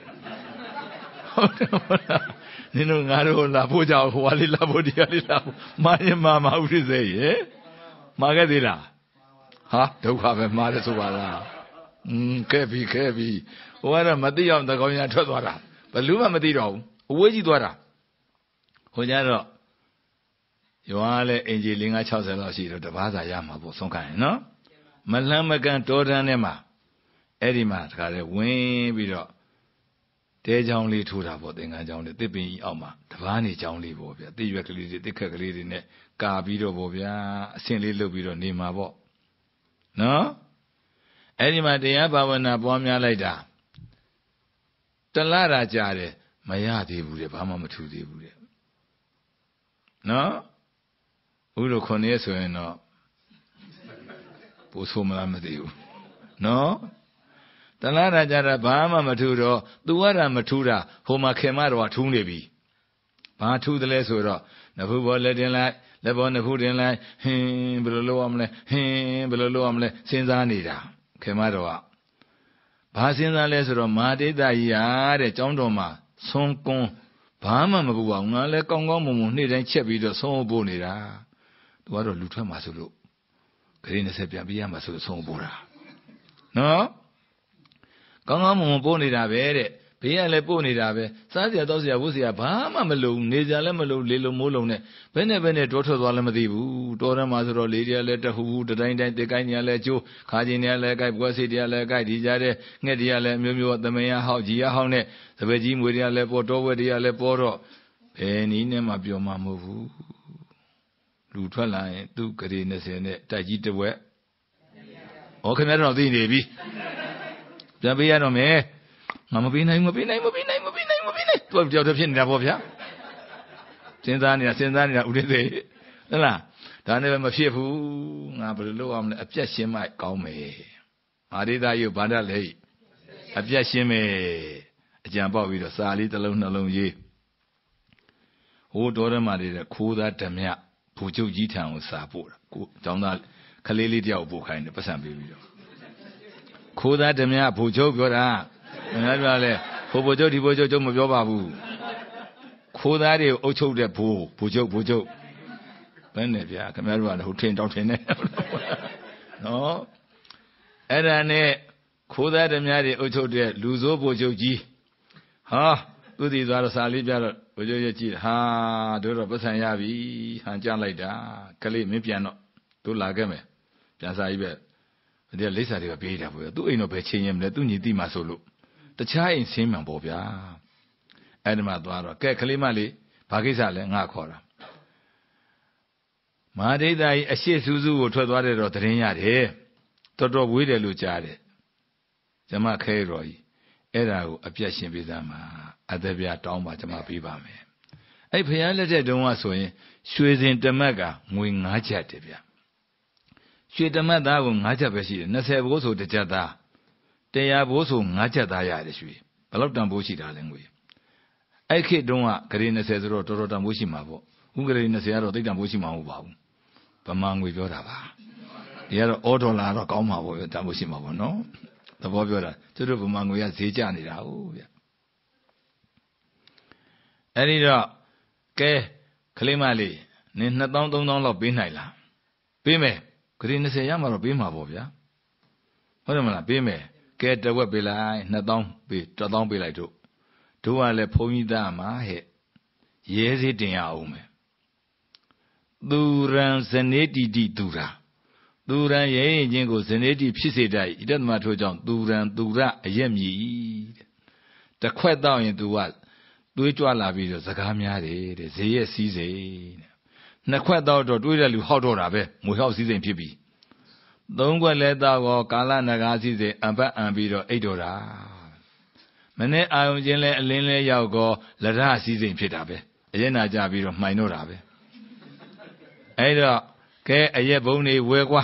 Nino Naro, La Puja, Wali Labodia, my mamma, how do you say, eh? Magadira. Ha, don't have a mother to Wala. Kevi. What a Madia on the going at Todora. But Luma Madiro, where you Dora? Hojaro. You are Angeling a Chelsea, the Baza Yama, some kind, no? Malamagan Toda Nema. Edimat got a wing below. They only two about the Najan, the Tipping Alma, Tavani only Bobia, directly the calculated in it, Gabido Bobia, Saint Lubido Nima Bo. No? Edima de Abavana Bomia later. The Lara Jare, Mayati would have Hamama to the Buddha. No? Udo Coneso and no. Pusuma Matthew. No? The Lara Jara Bama Maturo, the Wara Matura, Homa Kemaro Tunebi. Patu the Lesura, the Hubo Ledin Light, Lebon the Hood in Light, below Amle, Sinzanida, Kemaroa. Passing the Lesura, Madi Daya, Jondoma, Sonkon, Bama Mabuanga, Le Congo, need and Chebi the Son Bonira. What a Lutra Masulu. Karina Sepia Masu Son Bora. No? Congo Bonida Vere, Pia Le Bonida, Sadia Dosia Wusia, Bama Malone, Nizalamalo, Lilo Molone, Benevene, Dotto Valamadibu, Dora Mazuro, Lydia Letter who, the Dine, the Ganya Lejo, Cardinal Legai, Wasidia Legai, Dijare, Nedia Le Mumu, the Maya Haugia Hone, the Vegim Widia Lepoto, Vedia Leporo, Peninem of your Mamu. Lutra line, 2 Carinas in it, Tajita wet. ဩခင်ဗျားတို့သိနေပြီပြန်ပေးရတော့မယ်ငါမပေးနိုင်သူကကြောက်တဲ့ဖြစ်နေတာပေါ့ဗျာစဉ်းစားနေတာဥဒိသေဟုတ်လားဒါနဲ့ပဲမဖြစ်ဘူးငါဘယ်လိုလုပ်အောင်လဲအပြတ်ရှင်းမှကောင်းမယ်မာရိဒယုဘာဒလေအပြတ်ရှင်းမယ်အကြံပေါက်ပြီးတော့စာလေးတစ်လုံးနှလုံးရေးဟိုတော်ရမတွေခိုးသားဓမြဘူချုပ်ကြီးထံကိုစာပို့တာကိုကျောင်းသားကလေးလေးတယောက်ပို့ခိုင်းတယ်ပတ်စံပေးပြီးတော့ခိုးသားဓမြဘူချုပ်ပြောတာငါပြောလဲဟိုဘူချုပ်ဒီဘူချုပ်ကျုပ်မပြောပါဘူးခိုးသားတွေအုပ်ချုပ်တဲ့ဘူချုပ်ဘယ်နဲ့ဗျာခင်ဗျားတို့ကလည်းဟိုထင်တောင်းထင်နေနော်အဲ့ဒါနဲ့ခိုးသားဓမြတွေအုပ်ချုပ်တဲ့လူစိုးဘူချုပ်ကြီးဟာသူတည်သွားတော့စာလေးပြတော့ဘူချုပ်ရဲ့ကြည့်ဟာတို့တော့ပတ်စံရပြီဟန်ကြလိုက်တာကလေးမင်းပြန်တော့တို့လာခဲ့မယ်ပြန်စာကြီးပဲဒီလိပ်စာတွေကပေးတာပေါ့သူ့အိမ်တော့ပဲချင်းရင်မလဲသူ့ညီတိမှဆိုလို့တခြားအိမ်ဆင်းမှန်ပေါ့ဗျာအဲ့ဒီမှာသွားတော့ကဲကလေးမလေးဘာကိစ္စလဲငါခေါ်တာမဟာဒိဋ္ဌာကြီးအရှိစူးစူးကိုထွက်သွားတယ်တော့သတင်းရတယ်တော်တော်ဝေးတယ်လို့ကြားတယ်ကျမခဲတော်ကြီးအဲ့ဒါကိုအပြတ်ရှင်းပေးသားမှာအသက်ပြတောင်းပါကျမပေးပါမယ်အဲ့ဖျားလက်တဲ့တုန်းကဆိုရင်ရွှေစင်တမက်ကငွေ9ကျပ်တယ်ဗျရွှေတမက်သားကို9ကျပ်ပဲရှိတယ်20ဘိုးဆို1ကျပ်သား100ဘိုးဆို9ကျပ်သားရတယ်ရွှေဘယ်လောက်တန်ဖိုးရှိတာလဲငွေအဲ့ခေတ်တုန်းကဂရေ20ဆိုတော့တော်တော်တန်ဖိုးရှိမှာပေါ့ဥဂရေ20ကတော့သိတန်ဖိုးရှိမှာမဟုတ်ပါဘူးဗမာငွေပြောတာပါဒီကတော့အော်ဒေါ်လာတော့ကောင်းမှာပေါ့တန်ဖိုးရှိမှာပေါ့နော်သဘောပြောတာသူတို့ဗမာငွေကဈေးကျနေတာဟုတ်ဗျအဲ့ဒီတော့ကဲကလေးမလေးနင်2000 3000လောက်ပေးနိုင်လားပေးမယ်ဂရေ20ရမှာတော့ပေးမှာပေါ့ဗျာဟုတ်တယ်မလားပေးမယ်ကဲတဝက်ပေးလိုက်2000ပေး1000ပေးလိုက်တို့ကလည်းဘုန်းကြီးသားမှာဟဲ့ရဲစေးတင်ရအောင်မယ်သူရန်ဇနေတိတိသူရာသူရန်ရဲရင်ချင်းကိုဇနေတိဖြစ်စေတတ်ဣတ္တမထို့ကြောင့်သူရန်သူရအရက်မြည်တဲ့တခွက်တော့ရင်သူကသွေးကြွလာပြီးတော့စကားများတယ်တဲ့ဈေးရဲ့စည်းစိမ်တဲ့နှစ်ခွက်တော့တွေးတဲ့လူဟောက်တော့တာပဲငွေဟောက်စည်းစိမ်ဖြစ်ပြီသုံးခွက်လဲတော့ကာလနဂါစည်းစိမ်အပတ်အံပြီးတော့အိတ်တော်တာမနေ့အာယုံချင်းလဲအလင်းလဲရောက်ကောလရစည်းစိမ်ဖြစ်တာပဲအရက်နာကြပြီးတော့မှိုင်တော့တာပဲအဲ့တော့ကဲအရက်ဘုံတွေဝဲကွာ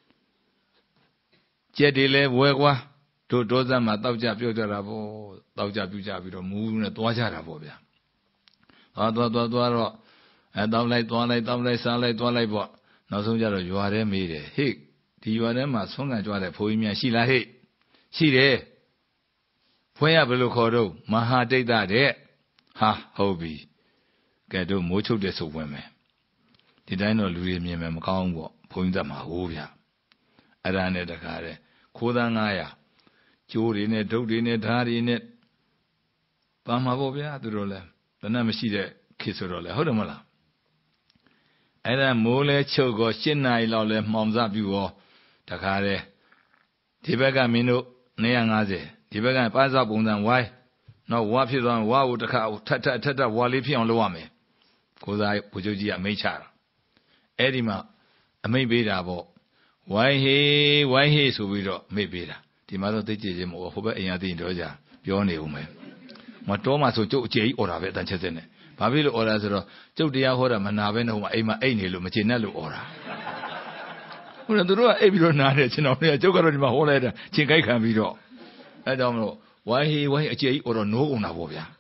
ကြက်တွေလဲဝဲကွာတို့ဒေါသမှာတောက်ကြပြုတ်ကြတာပေါ့တောက်ကြပြုတ်ကြပြီးတော့မူးနဲ့သွားကြတာပေါ့ဗျာသွားတော့တောက်လိုက်သွားလိုက်တောက်လိုက်စားလိုက်သွားလိုက်ပေါ့နောက်ဆုံးကြတော့ရွာထဲမေးတယ်ဟေ့ဒီရွာထဲမှာဆွမ်းကန်ကြွားတဲ့ဘိုးကြီးများရှိလားဟေ့ရှိတယ်ဖွင့်ရဘယ်လိုခေါ်တော့မဟာဒိဋ္ဌတဲ့ဟာဟုတ်ပြီကဲတို့မိုးချုပ်တဲ့ဆုပ်ဝင်မယ်ဒီတိုင်းတော့လူတွေမြင်မယ်မကောင်းဘူးပေါ့ဘုန်းကြီးသက်မှာဟိုးဗျအဲ့ဒါနဲ့တခါတဲ့ခိုးသား900ကျိုးတွေနဲ့ဒုတ်တွေနဲ့ဓာတ်တွေနဲ့ပါမှာပေါ့ဗျာသူတို့လဲတနတ်မရှိတဲ့ခေတ်ဆိုတော့လဲဟုတ်တယ်မလားအဲ့ဒါမိုးလဲချုပ်ကော7နာရီလောက်လဲမှောင်စပြူရောတခါတဲ့ဒီဘက်ကမင်းတို့250ဒီဘက်ကပါးစပ်ပုံစံဝိုင်းနောက်ဝါဖြစ်သွားဝါကိုတခါထပ်ဝါလေးဖြစ်အောင်လုပ်ရမယ်ကိုသားဘုချုပ်ကြီးကအမိန့်ချတာအဲ့ဒီမှာအမိန့်ပေးတာပေါ့ဝိုင်းဟေးဆိုပြီးတော့အမိန့်ပေးတာဒီမှာတော့သိကြချင်းမဟုတ်ဟိုဘက်အိမ်ရသိရင်တော့ကြာပြောနေဦးမယ်မတော်မှဆိုကျုပ်အကျေကြီးអော်တာပဲအတန်ချက်စက်နဲ့ဘာဖြစ်လို့អော်တာဆိုတော့ကျုပ်တရားဟောတာမနာပဲနဲ့ဟိုမှာအိမ်မှာအိတ်နေလို့မကျေနပ်လို့អော်တာဟုတ်တယ်သူတို့ကအိတ်ပြီးတော့နားတယ်ကျွန်တော်တွေကကျုပ်ကတော့ဒီမှာဟောလိုက်တာချင်းကြိုက်ခံပြီးတော့အဲ့တော့မလို့ဝိုင်းဟေးအကျေကြီးអော်တော့နိုးကုန်တာပေါ့ဗျာ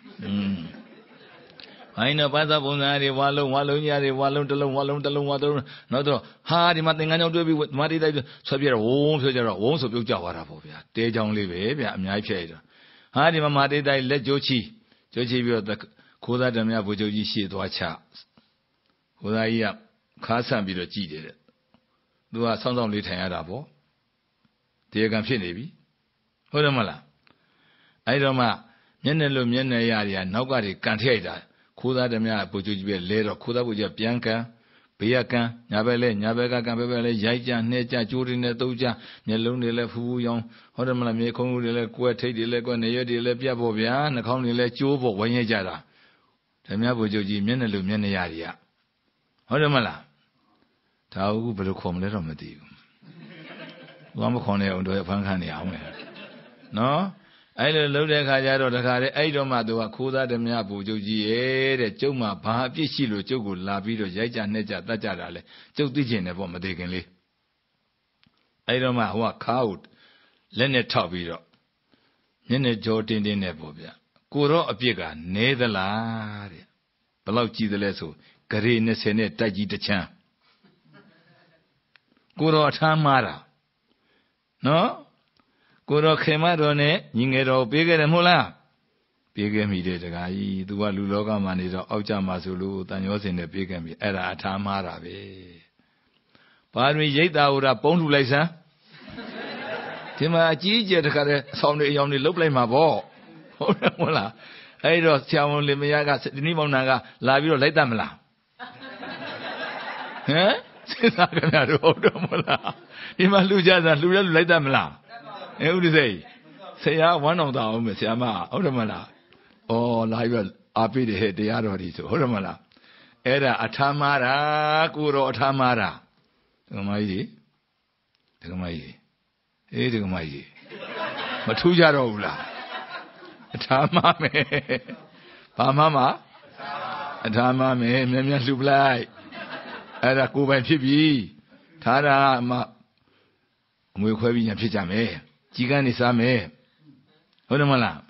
ဟိုင်းတော့ပါသပုံစံတွေဝါလုံးကြီးတွေဝါလုံးတစ်လုံးနောက်တော့ဟာဒီမှာသင်္ကန်းကြောင့်တွေ့ပြီးဓမ္မတိတိုက်ဆွဲပြတော့ဝုန်းဆိုကြတော့ဝုန်းဆိုပြုတ်ကြသွားတာပေါ့ဗျာတဲချောင်းလေးပဲဗျာအများကြီးဖြစ်ရတော့ဟာဒီမှာမာတိတိုက်လက်ကြိုးချီပြီးတော့ခိုးသားဓမ္မဘုချုပ်ကြီးရှေ့သွားချခိုးသားကြီးကခါဆန့်ပြီးတော့ကြည်တယ်တဲ့သူကဆောင်းလေးထိုင်ရတာပေါ့တရားခံဖြစ်နေပြီဟုတ်တယ်မလားအဲ့တော့မှမျက်နှာလို့မျက်နှာရတွေကနောက်ကနေကန်ထရိုက်တာခိုးသားဓမ္မဘုချုပ်ကြီးပဲလဲတော့ခိုးသားဘုရားပြန်ကန်ဘေးကကန်ညာဘက်ကကန်ဘက်လဲရိုက်ကြနှဲကြကြိုးတွေနဲ့တုပ်ကြမျက်လုံးတွေလဲဖူးဖူးရောင်ဟုတ်တယ်မလားမြေခုံးတွေလဲကွဲထိတ်တွေလဲကွဲနေရွက်တွေလဲပြတ်ဖို့ဗျာနှာခေါင်းတွေလဲကျိုးဖို့ဝိုင်းရိုက်ကြတာဓမ္မဘုချုပ်ကြီးမျက်နှာလို့မျက်နှာရတွေကဟုတ်တယ်မလားဒါဟုတ်ဘယ်လိုခေါ်မလဲတော့မသိဘူးသွားမခွန်တဲ့အောင်တော့ဖန်ခံနေအောင်လေနော်အဲ့လိုလှုပ်တဲ့ခါကျတော့တခါလေအဲ့တော့မှသူကခိုးသားဓမြပူကျုပ်ကြီးရဲ့တဲ့ကျုပ်မှဘာအပြစ်ရှိလို့ကျုပ်ကိုလာပြီးတော့ရိုက်ကြနှက်ကြတတ်ကြတာလေကျုပ်သိကျင်တယ်ပေါ့မသိခင်လေးအဲ့တော့မှဟိုကခါဟုတ်လက်နဲ့ထောက်ပြီးတော့မျက်နှာကြောတင်းတင်းနဲ့ပေါ့ဗျကိုတော့အပြစ်ကနဲသလားတဲ့ဘယ်လောက်ကြီးသလဲဆိုဂရေ20နဲ့တိုက်ကြီးတစ်ချမ်းကိုတော့အထမ်းမားတာနော်ကိုတော့ခေမတော်နဲ့ညီငယ်တော်ပေးခဲ့တယ်မဟုတ်လားပေးခဲ့မိတယ်တခါကြီး तू ကလူလောကမှာနေတော့အောက်ကြမှာဆိုလို့တန်ရောစင်နဲ့ပေးခဲ့မိအဲ့ဒါအထာမှားတာပဲဘာတွင်ရိတ်တာဟိုတာပုံးလှူလိုက်စမ်းဒီမှာအကြီးကျယ်တခါတည်းအဆောင်တွေအယောင်တွေလုတ်လိုက်မှာပေါ့ဟုတ်တယ်မဟုတ်လားအဲ့တော့ဆရာဝန်လင်မယားကဒီနေ့မောင်နှံကလာပြီးတော့လိုက်တတ်မလားဟမ်စဉ်းစားကြရတော့ဟုတ်တယ်မဟုတ်လားဒီမှာလှူကြတာလှူရလှူလိုက်တတ်မလားဥဒိစိတ်ဆရာဝမ်းတော်တောင်းမယ်ဆရာမဟုတ်တယ်မလားဩလာပြီးအားပေးတယ်ဟဲ့တရားတော်ဒီဆိုဟုတ်တယ်မလားအဲ့ဒါအထာမာတာကိုတော့အထာမာတာဒကမကြီးဒကမကြီးအေးဒကမကြီးမထူးကြတော့ဘူးလားအထာမာမယ်ဘာမှမအထာမာမယ်မြဲမြဲလှူပလိုက်အဲ့ဒါကိုယ်ပိုင်ဖြစ်ပြီထားတာမှအမွေခွဲပြီးညာဖြစ်ကြမယ်ကြီးကန်းနေစားမယ်ဟုတ်တယ်မလား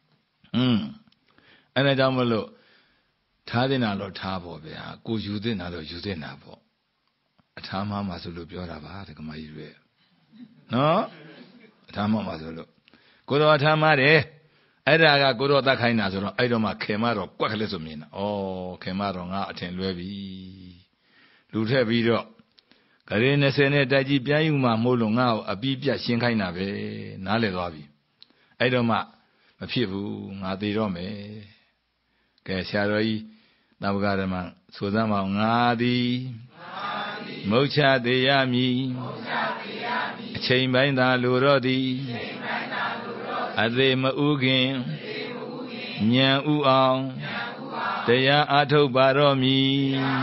အဲ့ဒါကြောင့်မလို့ထားတင်တာတော့ထားပေါ့ဗျာကိုယူတင်တာတော့ယူတင်တာပေါ့အထားမှမှဆိုလို့ပြောတာပါဒကမကြီးတွေနော်အထားမှမှဆိုလို့ကိုတော့အထားမှတယ်အဲ့ဒါကကိုတော့တတ်ခိုင်းတာဆိုတော့အဲ့တော့မှခင်မတော့ကွက်ကလေးဆိုမြင်တာဩခင်မတော့ငါအထင်လွဲပြီလူထက်ပြီးတော့ဂရေ20နဲ့တိုက်ကြီးပြန်ယူမှမို့လို့ငါ့ကိုအပြီးပြတ်ရှင်းခိုင်းတာပဲနားလည်သွားပြီအဲ့တော့မှမဖြစ်ဘူးငါသေးတော့မယ်ကဲဆရာတော်ကြီးသဗ္ဗကဓမ္မဆိုစမ်းပါအောင်ငါသည်မုတ်ချသေးရမည်အချိန်ပိုင်းသာလိုတော့သည်အသေးမဥခင်ဉာဏ်ဥအောင်တရားအားထုတ်ပါတော့မည်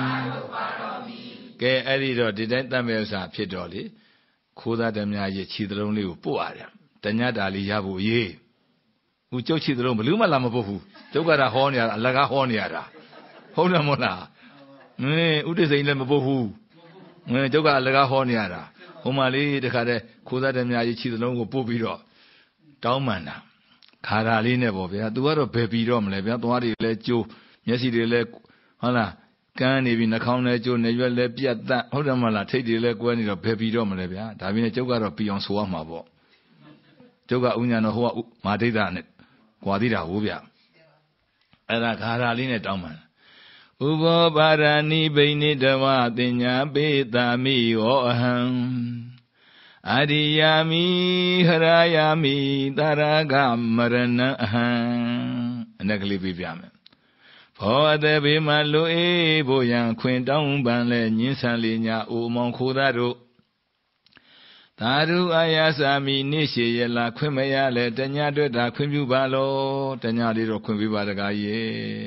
ကဲအဲ့ဒီတော့ဒီတိုင်းတတ်မဲ့ဥစ္စာဖြစ်တော့လေခိုးသားဓမြရဲ့ခြေသလုံးလေးကိုပို့ရတယ်တညတာလေးရဖို့ရေးဦးကျုပ်ခြေသလုံးဘလူးမလာမပို့ဘူးကျုပ်ကတာဟောနေရတာအလကားဟောနေရတာဟုတ်တယ်မဟုတ်လားဥဒိစိန်လည်းမပို့ဘူးကျုပ်ကအလကားဟောနေရတာဟိုမှာလေးတခါတည်းခိုးသားဓမြရဲ့ခြေသလုံးကိုပို့ပြီးတော့တောင်းပန်တာခါရာလေးနဲ့ပေါ့ဗျာသူကတော့ဘယ်ပြီးတော့မလဲဗျာသွားတွေလည်းကျိုးမျက်စိတွေလည်းဟုတ်လားကန်းနေပြီနှာခေါင်းလည်းကျိုးနေရွက်လည်းပြတ်တတ်ဟုတ်တယ်မလားထိတ်တွေလည်းကွဲနေတော့ဘယ်ပြီးတော့မလဲဗျာဒါပြင်းကျုပ်ကတော့ပြီးအောင်ဆိုရမှာပေါ့ကျုပ်ကဥညာတော်ဟိုကမာဒိဋ္ဌာနဲ့ကွာသေးတာဟုတ်ဗျအဲ့ဒါခါရာလေးနဲ့တောင်းပန်ဥဘောပါရဏိဘိနိတဝတင်ညာပေတာမိဟောအဟံအရိယာမိဟရာယာမိတာရဂမရဏအဟံအနက်ကလေးပြပြမယ်ဘောအသက်ဘေးမှာလူအေးဖို့ရန်ခွင်တောင်းပန်လဲညင်းဆန်လေးညာအိုမောင်ခိုးသားတို့သာဓုအာယာစာမိနေရှိရလာခွင့်မရလဲတညတွေ့တာခွင့်ပြုပါလောတညလေးတော့ခွင့်ပေးပါတကားရေ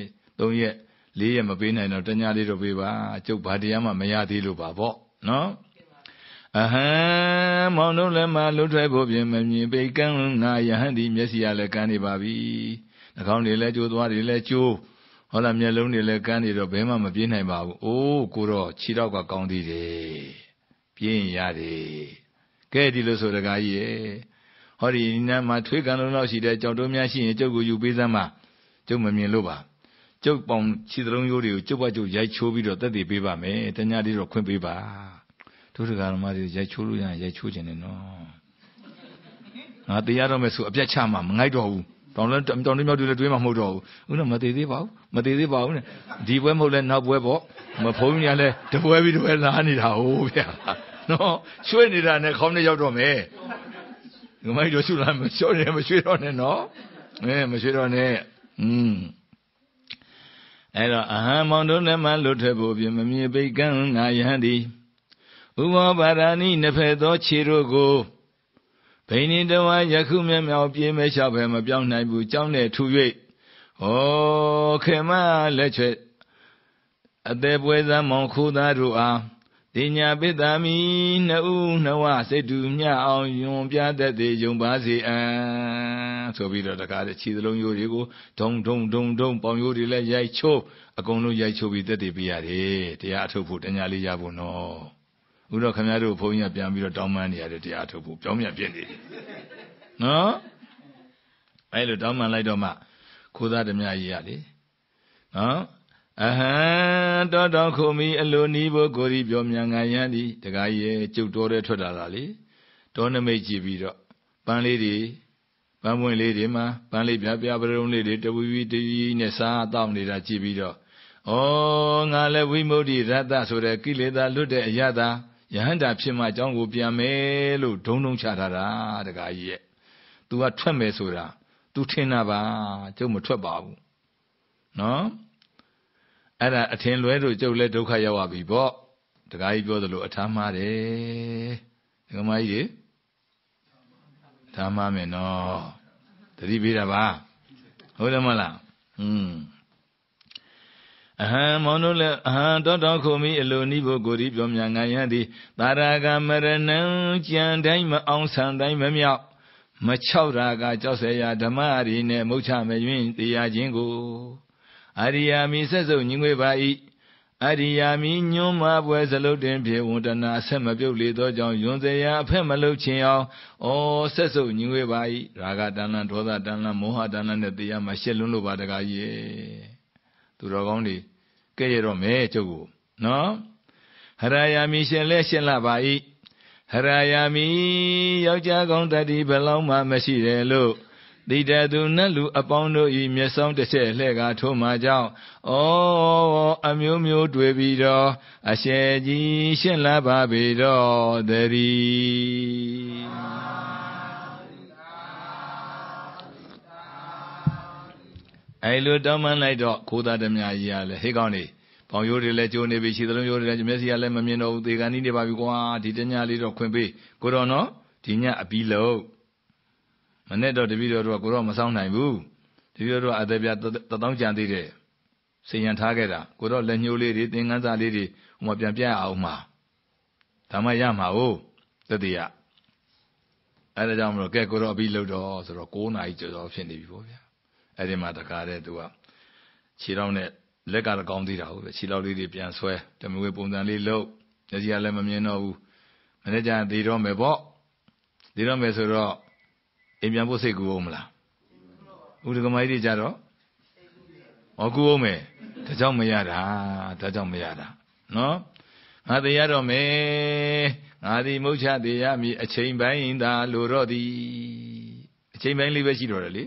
3ရက်4ရက်မပေးနိုင်တော့တညလေးတော့ပေးပါကျုပ်ဘာတရားမှမရသေးလို့ပါပေါ့နော်အဟံမောင်တို့လည်းမလွတ်ထွက်ဖို့ပြင်မမြင်ပိတ်ကန်းငါယဟန်ဒီမျက်စိရလည်းကန်းနေပါပြီနှာခေါင်းတွေလည်းကျိုးသွားတွေလည်းကျိုးဟောလားမျက်လုံးတွေလည်းကန်းနေတော့ဘယ်မှမပြေးနိုင်ပါဘူးအိုးကိုတော့ခြေတော့ကကောင်းသေးတယ်ပြေးရင်ရတယ်ကဲဒီလိုဆိုတကားကြီးရဲ့ဟောဒီနားမှာထွေးကံလုံးလောက်ရှိတဲ့ကြောက်တုံးများရှိရင်ကျုပ်ကိုယူပေးစမ်းပါကျုပ်မမြင်လို့ပါကျုပ်ပေါင်ခြေသလုံးရိုးတွေကိုကျုပ်ဘကျုပ်ရိုက်ချိုးပြီးတော့တက်တည်ပေးပါမယ်တညလေးတော့ခွင့်ပေးပါတို့တကားဓမ္မတွေရိုက်ချိုးလို့ရရင်ရိုက်ချိုးခြင်းနဲ့နော်ငါတရားတော့မယ်ဆိုအပြတ်ချမှာမငိုက်တော့ဘူးတောင်းတမြောက်တွေလည်းတွေးမှမဟုတ်တော့ဘူးဦးနော်မသေးသေးပါဘူးမသေးသေးပါဘူးနဲ့ဒီပွဲမဟုတ်လဲနောက်ပွဲပေါ့မဖုံးညာလဲတပွဲပြီးတပွဲလာနေတာဟုတ်ဗျာနော်ရွှေ့နေတာနဲ့ခေါင်းနဲ့ရောက်တော့မယ်ငမိုက်တို့ရှုလာမလျှော့နေမရွှေ့တော့နဲ့နော်မရွှေ့တော့နဲ့အဲ့တော့အဟံမောင်တို့လည်းမလွတ်ထွက်ဖို့ပြင်မမြင်ပိတ်ကန်းငါယဟန်ဒီဥဘောပါရဏိနှစ်ဖက်သောခြေတို့ကိုဘိနိတဝါယခုမျက်မြောက်ပြေးမဲလျှောက်ပဲမပြောင်းနိုင်ဘူးကြောင်းနဲ့ထူ၍ဟောခေမလက်ချွဲအသေးပွဲစားမောင်ခိုးသားတို့အားတေညာပိတ္တာမိနှစ်ဦးနှစ်ဝစိတ်တူမျှအောင်ယွန်ပြတတ်သေးယုံပါစေအံဆိုပြီးတော့တကားတဲ့ခြေစလုံးရိုးတွေကိုဒုံဒုံဒုံဒုံပေါင်ရိုးတွေလည်းရိုက်ချိုးအကုန်လုံးရိုက်ချိုးပြီးတက်တည်ပေးရတယ်တရားအထုတ်ဖို့တညာလေးရဖို့နော်ဥတော့ခင်ဗျားတို့ဘုန်းကြီးကပြန်ပြီးတော့တောင်းပန်နေရတယ်တရားအထုတ်ဖို့ပြောင်းပြန်ပြစ်နေတယ်နော်အဲ့လိုတောင်းပန်လိုက်တော့မှခိုးသားဓမြကြီးရလေနော်အဟံတောတောခုမိအလိုနီးဖို့ကိုရီပြောမြန်ငံရန်ဒီတခါကြီးကျုပ်တော်တဲ့ထွက်လာတာလေတောနမိတ်ကြည့်ပြီးတော့ပန်းလေးတွေပန်းပွင့်လေးတွေမှာပန်းလေးပြပြပရုံလေးတွေတဝီဝီတဝီနဲ့စားတောက်နေတာကြည့်ပြီးတော့ဩငါလည်းဝိမု ക്തി ရတ္တဆိုတဲ့ကိလေသာလွတ်တဲ့အရသာယဟန္တာဖြစ်မှအကြောင်းကိုပြန်မယ်လို့ဒုံဒုံချထားတာတခါကြီးရဲ့ तू ကထွက်မယ်ဆိုတာ तू ထင်တာပါကျုပ်မထွက်ပါဘူးနော်အဲ့ဒါအထင်လွဲတို့ကျုပ်လည်းဒုက္ခရောက်ရပြီပေါ့တခါကြီးပြောသလိုအထာမှားတယ်ဒကမကြီးတွေထားမှားမယ်နော်တတိပေးတာပါဟုတ်တယ်မလားအဟံမောင်တို့လည်းအဟံတောတောခုမိအလိုနိဘုကိုရီပြောမြန်ငံရသည်သာရကမရဏံကြံတိုင်းမအောင်ဆံတိုင်းမမြောက်မချောက်ရာကကြောက်เสียရဓမ္မရီနဲ့မုတ်ချမယွင်းတရားခြင်းကိုအရိယာမိဆက်စုပ်ညီငွေပါ၏အရိယာမိညွန်းမပွဲစလုတ်တင်ဖြင့်ဝန္တနာဆက်မပြုတ်လေသောကြောင့်ယွန်เสียအဖက်မလုတ်ခြင်းအောင်ဩဆက်စုပ်ညီငွေပါ၏ရာဂတဏ္ဍဒေါသတဏ္ဍမောဟတဏ္ဍနဲ့တရားမှာရှက်လွန်းလို့ပါတကားကြီးသူတော်ကောင်းတွေကဲ့ရတော့မယ်ကျုပ်ကိုနော်ဟရယာမိရှင်လဲရှင်းလာပါ၏ဟရယာမိယောက်ျားကောင်းတတိဘလောင်းမှမရှိတယ်လို့တိတသူနတ်လူအပေါင်းတို့ဤမျက်စောင်းတစ်ချက်လှဲ့ကထိုးမှကြောင့်အမျိုးမျိုးတွေ့ပြီးတော့အရှယ်ကြီးရှင်းလာပါပေတော့တည်းအဲ့လိုတောင်းပန်လိုက်တော့ခိုးသားဓမြကြီးကလည်းဟေးကောင်းနေပေါင်ရိုးတွေလည်းကျိုးနေပြီခြေသလုံးရိုးတွေလည်းမျက်စိကလည်းမမြင်တော့ဘူးသေကန်နေပါပြီကွာဒီတညလေးတော့ခွင့်ပေးကိုတော့နော်ဒီညအပြီးလို့မနဲ့တော့တပည့်တော်တို့ကကိုတော့မဆောင်နိုင်ဘူးတပည့်တော်တို့အသက်ပြတောင်းကြံသေးတယ်စေရန်ထားခဲ့တာကိုတော့လက်ညှိုးလေးတွေသင်္ကန်းစာလေးတွေဟိုမှာပြန်ပြအောင်မှာဒါမှရမှာဟုတ်တတိယအဲ့ဒါကြောင့်မလို့ကဲကိုတော့အပြီးလို့တော့ဆိုတော့9 နာရီကျော်ကျော်ဖြစ်နေပြီပေါ့ဗျာအဲ့ဒီမှာတခါတည်းသူကခြေထောက်နဲ့လက်ကကောင်းသေးတာဟုတ်ပဲခြေထောက်လေးတွေပြန်ဆွဲတမွေပုံစံလေးလုပ်ညစီကလည်းမမြင်တော့ဘူးမနေ့ကျသေတော့မယ်ပေါ့သေတော့မယ်ဆိုတော့အိမ်ပြန်ဖို့စိတ်ကူအောင်မလားဥဒကမကြီးတွေကြတော့ကူအောင်မယ်ဒါကြောင့်မရတာနော်ငါသေးရတော့မယ်ငါဒီမုတ်ချသေးရမည်အချိန်ပိုင်းသာလိုတော့သည်အချိန်ပိုင်းလေးပဲရှိတော့တယ်လေ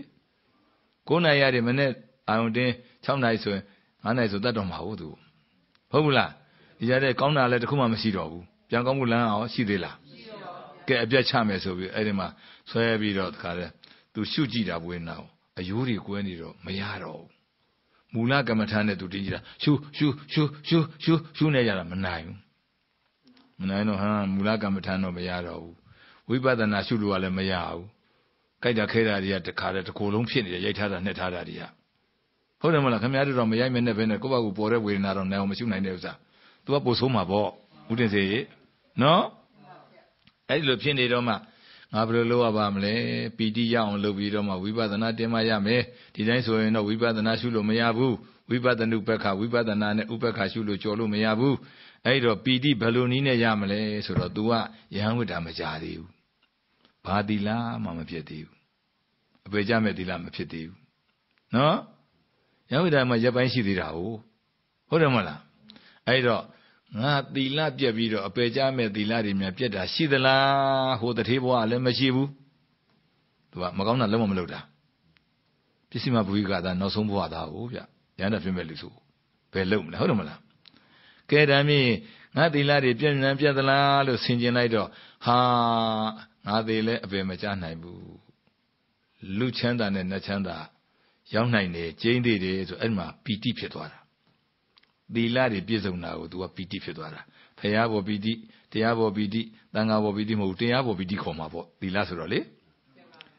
9 နာရီရတယ်မနေ့အာရုံတင်း6 နာရီဆိုရင်9 နာရီဆိုတတ်တော့မှာဟုတ်သူဟုတ်ဘူးလားဒီကြတဲ့ကောင်းတာလည်းတခုမှမရှိတော့ဘူးပြန်ကောင်းမှုလမ်းအောင်ရှိသေးလားကဲအပြတ်ချမယ်ဆိုပြီးအဲ့ဒီမှာဆွဲပြီးတော့တခါတည်းသူရှုကြည့်တာပွေးနာအယိုးတွေကွဲနေတော့မရတော့ဘူးမူလကမ္မထာနဲ့သူတင်းကြည့်တာရှုနေကြတာမနိုင်ဘူးမနိုင်တော့မူလကမ္မထာတော့မရတော့ဘူးဝိပဿနာရှုလို့ကလည်းမရဘူးကြိုက်တာခဲတာတွေကတခါတည်းတစ်ခုလုံးဖြစ်နေတယ်ရိုက်ထားတာနှက်ထားတာတွေကဟုတ်တယ်မလားခင်ဗျားတို့တော့မရိုက်မဲနဲ့ပဲနဲ့ကိုယ့်ဘာကိုပေါ်တဲ့ဝေဒနာတော့နိုင်အောင်မရှိနိုင်တဲ့ဥစ္စာ तू ကပို့ဆိုးမှာပေါ့ဥတင်စေနော်အဲ့ဒီလိုဖြစ်နေတော့မှငါဘယ်လိုလုပ်ရပါမလဲပီတိရအောင်လုပ်ပြီးတော့မှဝိပဿနာတင်မှရမယ်ဒီတိုင်းဆိုရင်တော့ဝိပဿနာရှုလို့မရဘူးဝိပဿနုပက္ခဝိပဿနာနဲ့ဥပက္ခရှုလို့ကြော်လို့မရဘူးအဲ့တော့ပီတိဘယ်လိုနည်းနဲ့ရမလဲဆိုတော့ तू ကယဟန်ဝိတ္တမကြသေးဘူးဘာသီလမှမဖြစ်သေးဘူးအပေကြမဲ့သီလမဖြစ်သေးဘူးနော်ယဟန်ဝိတ္တမှာရပ်ပိုင်းရှိသေးတာဟုတ်တယ်မလားအဲ့တော့ငါသီလပြက်ပြီးတော့အပေကြမဲ့သီလတွေများပြက်တာရှိသလားဟိုတထေးဘွားလည်းမရှိဘူးသူကမကောင်းတာလုံးဝမလုပ်တာပစ္စည်းမဘူရိကသာနောက်ဆုံးဘွားသားဟုတ်ဗျရဟန္တာဖြစ်မဲ့လူဆိုဘယ်လုပ်မလဲဟုတ်တယ်မလားကဲဒါမြင်ငါသီလတွေပြက်မြန်ပြက်သလားလို့ဆင်ခြင်လိုက်တော့ဟာငါသေးလဲအပေမကြနိုင်ဘူးလူချမ်းသာနဲ့နတ်ချမ်းသာရောက်နိုင်တယ်ကျင်းသေးတယ်ဆိုအဲ့မှာပီတိဖြစ်သွားတာသီလတွေပြည့်စုံတာကို तू ကပီတိဖြစ်သွားတာဖရာဘောပီတိတရားဘောပီတိသံဃာဘောပီတိမဟုတ်တရားဘောပီတိခေါ်မှာပေါ့သီလဆိုတော့လေ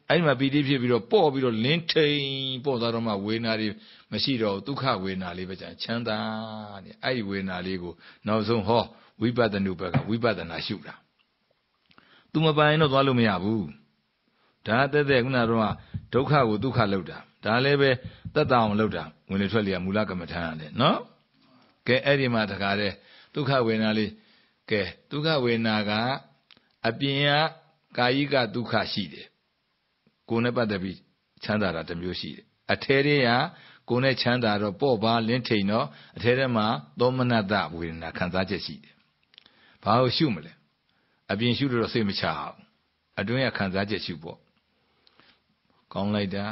အဲ့မှာပီတိဖြစ်ပြီးတော့ပေါ့ပြီးတော့လင်းထိန်ပေါ့သွားတော့မှဝေဒနာတွေမရှိတော့ဒုက္ခဝေဒနာလေးပဲချမ်းသာတဲ့အဲ့ဒီဝေဒနာလေးကိုနောက်ဆုံးဟောဝိပဿနုဘက်ကဝိပဿနာရှုတာသူမပိုင်တော့သွားလို့မရဘူးဒါတဲ့ခုနကတော့ဒုက္ခကိုဒုက္ခလောက်တာဒါလည်းပဲသက်သာအောင်လောက်တာဝင်လေထွက်လေမူလကမ္မထာရတယ်နော်ကဲအဲ့ဒီမှာတခါတဲ့ဒုက္ခဝေဒနာလေးကဲဒုက္ခဝေဒနာကအပြင်ကကာယိကဒုက္ခရှိတယ်ကိုယ်နဲ့ပတ်သက်ပြီးချမ်းသာတာတစ်မျိုးရှိတယ်အထဲတွေကကိုယ်နဲ့ချမ်းသာတော့ပေါ့ပါလင်းထိန်တော့အထဲထဲမှာသောမနတဝေဒနာခံစားချက်ရှိတယ်ဘာလို့ရှုမလဲအပြင်ရှုလို့တော့စိတ်မချအောင်အတွင်းကခံစားချက်ရှုပေါ့ကောင်းလိုက်တာ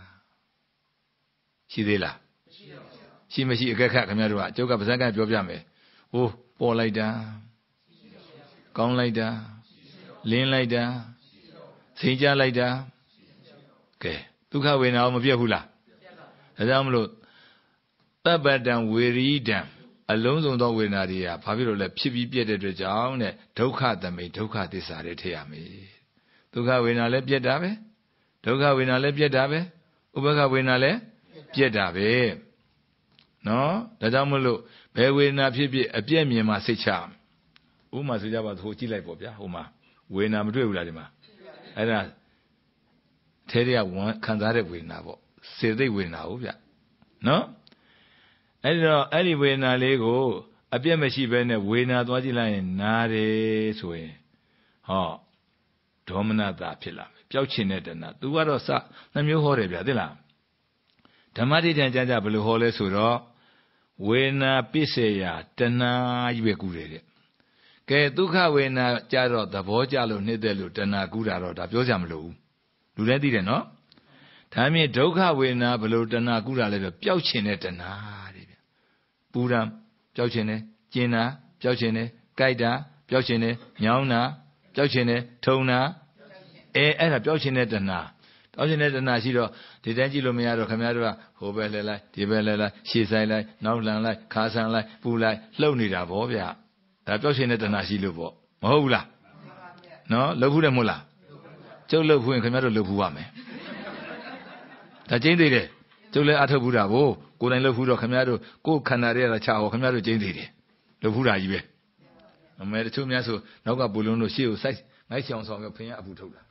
ရှိသေးလားရှိမရှိအကက်ခတ်ခင်ဗျားတို့ကအကျုပ်ကပါဇက်ကပြောပြမယ်ဟိုးပေါ်လိုက်တာကောင်းလိုက်တာလင်းလိုက်တာစိတ်ကြလိုက်တာကဲဒုက္ခဝေဒနာမပြတ်ဘူးလားဒါကြောင့်မလို့တပ္ပတံဝေရိဒံအလုံးစုံသောဝေဒနာတွေကဘာဖြစ်လို့လဲဖြစ်ပြီးပြည့်တဲ့အတွက်ကြောင့်တဲ့ဒုက္ခသမိန်ဒုက္ခသစ္စာတွေထည့်ရမယ်ဒုက္ခဝေဒနာလည်းပြည့်တာပဲဒုက္ခဝေဒနာလည်းပြည့်တာပဲဥပက္ခဝေဒနာလည်းပြည့်တာပဲနော်ဒါကြောင့်မလို့ဘယ်ဝေဒနာဖြစ်ဖြစ်အပြည့်မြင်မှစိတ်ချဥပမာဆိုကြပါစို့ကြည့်လိုက်ပေါ့ဗျာဟိုမှာဝေဒနာမတွေ့ဘူးလားဒီမှာအဲ့ဒါထဲတွေကခံစားတဲ့ဝေဒနာပေါ့စေသိက်ဝေဒနာဟုတ်ဗျနော်အဲ့တော့အဲ့ဒီဝေဒနာလေးကိုအပြည့်မရှိဘဲနဲ့ဝေဒနာသွားကြည့်လိုက်ရင်နားတယ်ဆိုရင်ဟောဒေါမနတာဖြစ်လာမယ်ပျောက်ချင်တဲ့တဏှာ तू ကတော့စနှမျိုးဟောတယ်ဗျသိလားဓမ္မတိတန်ကြကြဘယ်လိုဟောလဲဆိုတော့ဝေဒနာပိစေယတဏှာကြီးပဲကူတယ်တဲ့ကဲဒုက္ခဝေဒနာကြတော့သဘောကြလို့နှိမ့်တဲ့လို့တဏှာကူတာတော့ဒါပြောကြမလို့လူလည်းသိတယ်နော်ဒါမြင်ဒုက္ခဝေဒနာဘယ်လိုတဏှာကူတာလဲဆိုပျောက်ချင်တဲ့တဏှာတဲ့ဗျပူတာပျောက်ချင်တယ်ကျင်တာပျောက်ချင်တယ်ကြိုက်တာပျောက်ချင်တယ်ညောင်းတာပျောက်ချင်တယ်ထုံတာအဲ့ဒါပျောက်ချင်တဲ့တဏှာပျောက်ချင်တဲ့တဏှာရှိတော့ဒီတိုင်းကြည့်လို့မရတော့ခင်ဗျားတို့ကဟိုဘက်လှည့်လိုက်ဒီဘက်လှည့်လိုက်ရှေ့ဆိုင်လိုက်နောက်လှန်လိုက်ခါဆန်လိုက်ပူလိုက်လှုပ်နေတာဗောဗျဒါပျောက်ချင်တဲ့တဏှာရှိလို့ဗောမဟုတ်ဘူးလားနော်လှုပ်ဘူးတယ်မဟုတ်လားကျုပ်လှုပ်ဘူးရင်ခင်ဗျားတို့လှုပ်ဘူးရမယ်ဒါကျင်းသေးတယ်ကျုပ်လည်းအထုတ်ဘူးတာဗောကိုယ်တိုင်လှုပ်ဘူးတော့ခင်ဗျားတို့ကိုယ်ခန္ဓာတွေကချဟောခင်ဗျားတို့ကျင်းသေးတယ်လှုပ်ဘူးတာကြီးပဲအမေတချို့များဆိုနောက်ကပူလုံးတို့ရှေ့ကိုစိုက်ငိုက်ချောင်ဆောင်ပြီးဖင်ရအပူထုတ်တာ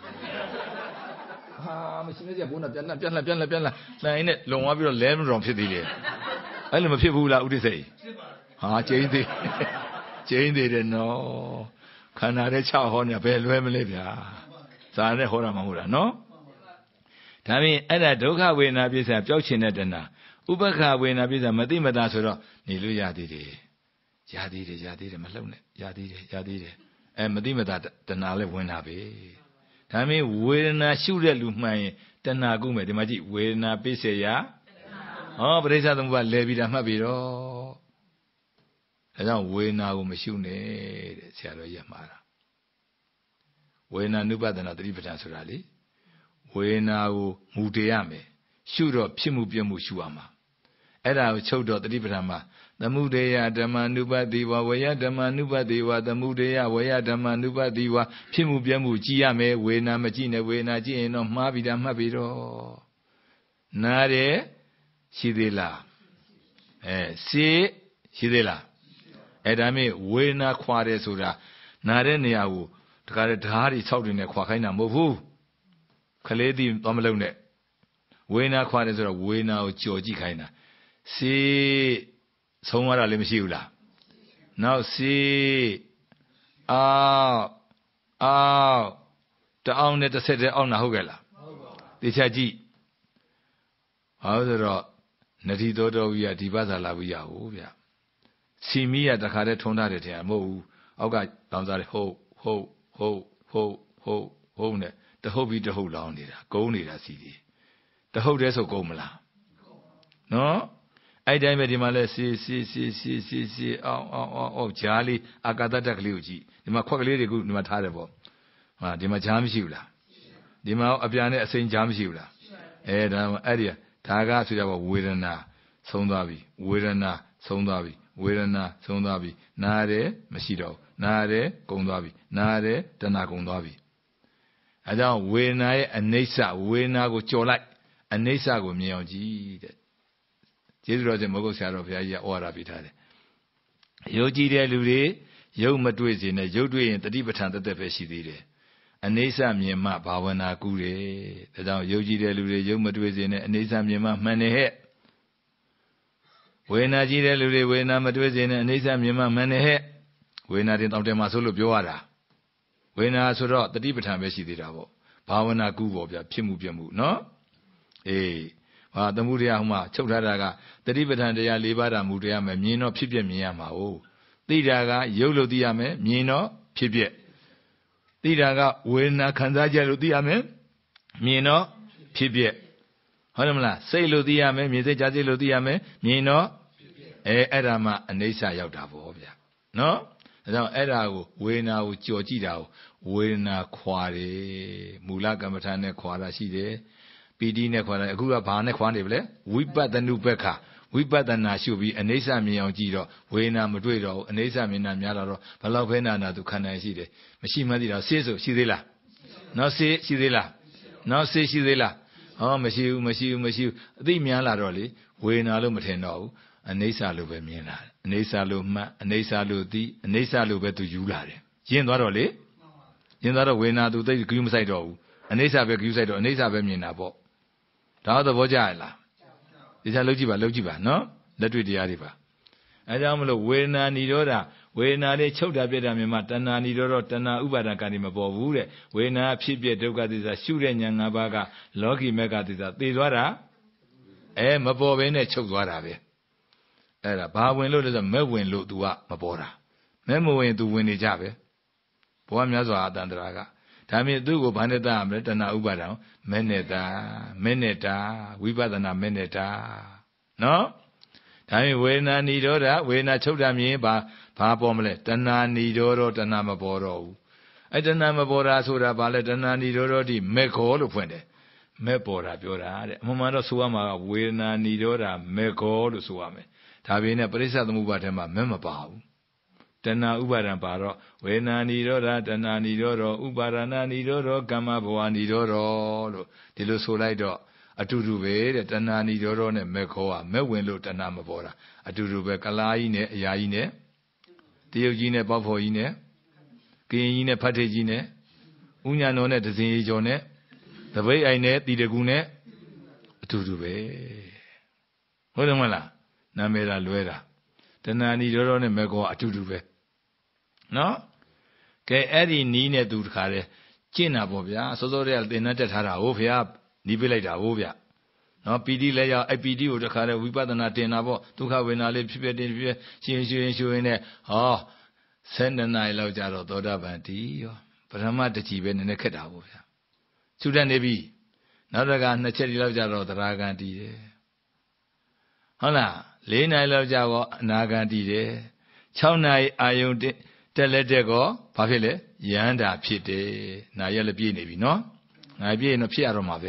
ဟာမရှိနေကြဘုန်းကပြန်လာလှိုင်းနဲ့လုံသွားပြီးတော့လဲမတော်ဖြစ်သေးတယ်အဲ့လိုမဖြစ်ဘူးလားဥဒိစိတ်ဟာကျင်းသေးတယ်နော်ခန္ဓာတဲ့ချဟောနေဘယ်လွဲမလဲဗျာဇာနဲ့ဟောတာမဟုတ်လားနော်ဒါဖြင့်အဲ့ဒါဒုက္ခဝေဒနာပြစ္ဆာပျောက်ချင်တဲ့တဏှာဥပ္ပခဝေဒနာပြစ္ဆာမသိမသာဆိုတော့နေလို့ရသေးတယ်မလှုပ်နဲ့ရသေးတယ်မသိမသာတဏှာလည်းဝင်တာပဲဒါဖြင့်ဝေဒနာရှုတဲ့လူမှန်ရင်တဏှာကုမယ်ဒီမှာကြည့်ဝေဒနာပိစေယဟောပရိစ္ဆသမုပ္ပါလဲပြီးတာမှတ်ပြီးတော့ဒါကြောင့်ဝေဒနာကိုမရှုနဲ့တဲ့ဆရာတော်ကြီးမှားတာဝေဒနာနုပဒနာသတိပဋ္ဌာန်ဆိုတာလေဝေဒနာကိုမူတည်ရမယ်ရှုတော့ဖြစ်မှုပြမှုရှုရမှာအဲ့ဒါကိုချုပ်တော့သတိပဋ္ဌာန်မှာသမုဒယဓမ္မနုပတိဝဝေယဓမ္မနုပတိဝသမုဒယဝေယဓမ္မနုပတိဝဖြစ်မှုပြမှုကြည်ရမယ်ဝေဒနာမကြည့်နဲ့ဝေဒနာကြည့်ရင်တော့မှားပြီးတာမှတ်ပြီးတော့နားတယ်ရှိသေးလားစေရှိသေးလားအဲ့ဒါမျိုးဝေဒနာခွာတယ်ဆိုတာနားတဲ့နေရာကိုတခါတည်းဓာတ်တွေ၆တွေနဲ့ခွာခိုင်းတာမဟုတ်ဘူးခလေးသည်သွားမလုံးနဲ့ဝေဒနာခွာတယ်ဆိုတော့ဝေဒနာကိုကြော်ကြည့်ခိုင်းတာစေဆုံးသွားတာလည်းမရှိဘူးလားနောက်စေအောက်တအောင်နဲ့တစ်ဆက်တည်းအောက်နာဟုတ်ကဲ့လားတေချာကြည့်ဟောဆိုတော့နတိသောတော်ဝိယဒီပါဇာလာဝိယဟုတ်ဗျစီမီးရတခါတည်းထုံးထားတယ်ထင်မဟုတ်ဘူးအောက်ကလောင်စားတယ်ဟုတ်နဲ့တဟုတ်ပြီးတဟုတ်လောင်နေတာကုန်းနေတာစီဒီတဟုတ်တဲ့ဆိုကုန်းမလားနော်အဲ့တိုင်းပဲဒီမှာလဲစီအောက်ဂျားလေးအာကာသတက်ကလေးကိုကြည့်ဒီမှာခွက်ကလေးတွေကဒီမှာထားတယ်ပေါ့ဟာဒီမှာဂျားမရှိဘူးလားဒီမှာအပြာနဲ့အစိမ်းဂျားမရှိဘူးလားဒါအဲ့ဒီဒါကဆိုကြပါဝေဒနာဆုံးသွားပြီဝေဒနာဆုံးသွားပြီနားတယ်မရှိတော့နားတယ်ကုံသွားပြီနားတယ်တဏှာကုံသွားပြီအဲကြောင့်ဝေဒနာရဲ့အနိစ္စဝေဒနာကိုကြော်လိုက်အနိစ္စကိုမြင်အောင်ကြည့်တဲ့ကျေးဇူးတော်ရှင်မဟုတ်ဆရာတော်ဘုရားကြီးကဩဝါဒပေးထားတယ်ယုံကြည်တဲ့လူတွေရုပ်မတွေ့စေနဲ့ရုပ်တွေ့ရင်တတိပဋ္ဌာန်တသက်ပဲရှိသေးတယ်အနိစ္စမြင်မှဘာဝနာကူးတယ်ဒါကြောင့်ယုံကြည်တဲ့လူတွေရုပ်မတွေ့စေနဲ့အနိစ္စမြင်မှမှန်တယ်ဟဲ့ဝေဒနာကြည့်တဲ့လူတွေဝေဒနာမတွေ့စေနဲ့အနိစ္စမြင်မှမှန်တယ်ဟဲ့ဝေဒနာတင်တောင်းတယ်မှာဆိုလို့ပြောရတာဝေဒနာဆိုတော့တတိပဋ္ဌာန်ပဲရှိသေးတာပေါ့ဘာဝနာကူးပေါ့ဗျာဖြစ်မှုပြမှုနော်အေးဟာသမှုတရားဟိုမှာချုပ်ထားတာကတတိပဋ္ဌာန်တရား၄ပါးတာမူတရားမယ်မြင်တော့ဖြစ်ပြမြင်ရမှာဟုတ်သိတာကရုပ်လို့သိရမယ်မြင်တော့ဖြစ်ပြသိတာကဝေဒနာခံစားချက်လို့သိရမယ်မြင်တော့ဖြစ်ပြဟုတ်တယ်မလားစိတ်လို့သိရမယ်မြင်စိတ်ကြားစိတ်လို့သိရမယ်မြင်တော့အဲ့ဒါမှအနိစ္စရောက်တာပေါ့ဗျာနော်ဒါကြောင့်အဲ့ဒါကိုဝေဒနာကိုကြော်ကြည့်တာကိုဝေဒနာခွာတယ်မူလကမ္မထာနဲ့ခွာတာရှိတယ်ပီတိနဲ့ခွာတယ်အခုကဘာနဲ့ခွာနေဗလဲဝိပဿနုပက္ခဝိပဿနာရှုပြီးအနိစ္စမြင်အောင်ကြည့်တော့ဝေဒနာမတွေ့တော့ဘူးအနိစ္စမြင်တာများတော့ဘယ်လောက်ပဲနာသူခန္ဓာရှိတယ်မရှိမှသိတော့ဆေးဆိုရှိသေးလားနော်ဆေးရှိသေးလားနော်ဆေးရှိသေးလားဟောမရှိဘူးအသိများလာတော့လေဝေဒနာလို့မထင်တော့ဘူးအနိစ္စလို့ပဲမြင်လာတယ်အနိစ္စလို့မှတ်အနိစ္စလို့သိအနိစ္စလို့ပဲသူယူလာတယ်ရင်းသွားတော့လေရင်းသွားတော့ဝေဒနာသူသိဂရုမစိုက်တော့ဘူးအနိစ္စပဲဂရုစိုက်တော့အနိစ္စပဲမြင်တာပေါ့ဒါသဘောကျရလားဒီစားလုပ်ကြည့်ပါနော်လက်တွေ့တရားတွေပါအဲကြောင့်မလို့ဝေဒနာនិရောဓဝေဒနာလေးချုပ်တာပြတ်တာမြင်မှတဏှာនិရောဓတဏှာဥပါဒံကံဒီမပေါ်ဘူးတဲ့ဝေဒနာဖြစ်ပြဒုက္ခသစ္စာရှုတဲ့ဉာဏ်၅ပါးကလောကီမေကသစ္စာသိသွားတာမပေါ်ဘဲနဲ့ချုပ်သွားတာပဲအဲ့ဒါဘာဝင်လို့လဲဆိုမဲ့ဝင်လို့ तू ကမပေါ်တာမဲ့မဝင် तू ဝင်နေကြပဲဘဝများစွာအတန္တရာကဒါမြင်သူ့ကိုဘာနဲ့တတ်ရမလဲတဏှာဥပါဒံမဲ့နေတာဝိပဿနာမဲ့နေတာနော်ဒါမြင်ဝေဒနာនិရောဓဝေဒနာချုပ်တာမြင်ဘာပေါ်မလဲတဏှာនិရောဓတဏှာမပေါ်တော့ဘူးအဲ့တဏှာမပေါ်တာဆိုတာဘာလဲတဏှာនិရောဓတိမဲ့ခောလို့ဖွင့်တယ်မဲ့ပေါ်တာပြောတာတဲ့အမှန်တော့ဆိုရမှာကဝေဒနာនិရောဓမဲ့ခောလို့ဆိုရမယ်ဒါပေမဲ့ပရိစ္ဆသမုပ္ပါဒ်ထဲမှာမဲ့မပါဘူးတဏှာဥပါဒံပါတော့ဝေဒနာនិရောဓတဏှာនិရောဓဥပါဒနာនិရောဓကမ္မဘဝនិရောဓလို့ဒီလိုဆိုလိုက်တော့အတူတူပဲတဲ့တဏှာនិရောဓနဲ့မဲ့ခောကမဲ့ဝင်လို့တဏှာမပေါ်တာအတူတူပဲကလားကြီးနဲ့အရာကြီးနဲ့တရုတ်ကြီးနဲ့ပေါက်ဖော်ကြီးနဲ့ကရင်ကြီးနဲ့ဖတ်ထေကြီးနဲ့ဥညာတော်နဲ့ဒဇင်ကြီးကျော်နဲ့တပိတ်အိုင်နဲ့တီတကူနဲ့အတူတူပဲဟုတ်တယ်မလားနာမည်သာလွဲတာတဏှာនិရောဓနဲ့မဲ့ခောအတူတူပဲနော်ကဲအဲ့ဒီနီးနဲ့သူတခါလဲကျင့်တာပေါ့ဗျာစောစောတည်းကသင်္นานတက်ထားတာဟုတ်ဖေနီးပေးလိုက်တာဟုတ်ဗျနော်ပီတိလဲရောက်အဲ့ပီတိကိုတခါလဲဝိပဿနာတင်တာပေါ့ဒုက္ခဝေဒနာလေးဖြစ်ဖြစ်ရှင်နဲ့ဟော12နာရီလောက်ကြာတော့သောတာပန်တီရောပထမတချီပဲနည်းနည်းခက်တာပေါ့ဗျာသုတတ်နေပြီနောက်တက2ချက်ဒီလောက်ကြာတော့သရဂံတီတယ်ဟုတ်လား4နာရီလောက်ကြာတော့အနာဂံတီတယ်6နာရီအာယုံတက်လက်တက်ကောဘာဖြစ်လဲယန္တာဖြစ်တယ်နာရက်လည်းပြည့်နေပြီနော်နာပြည့်ရင်တော့ဖြစ်ရတော့မှာပဲ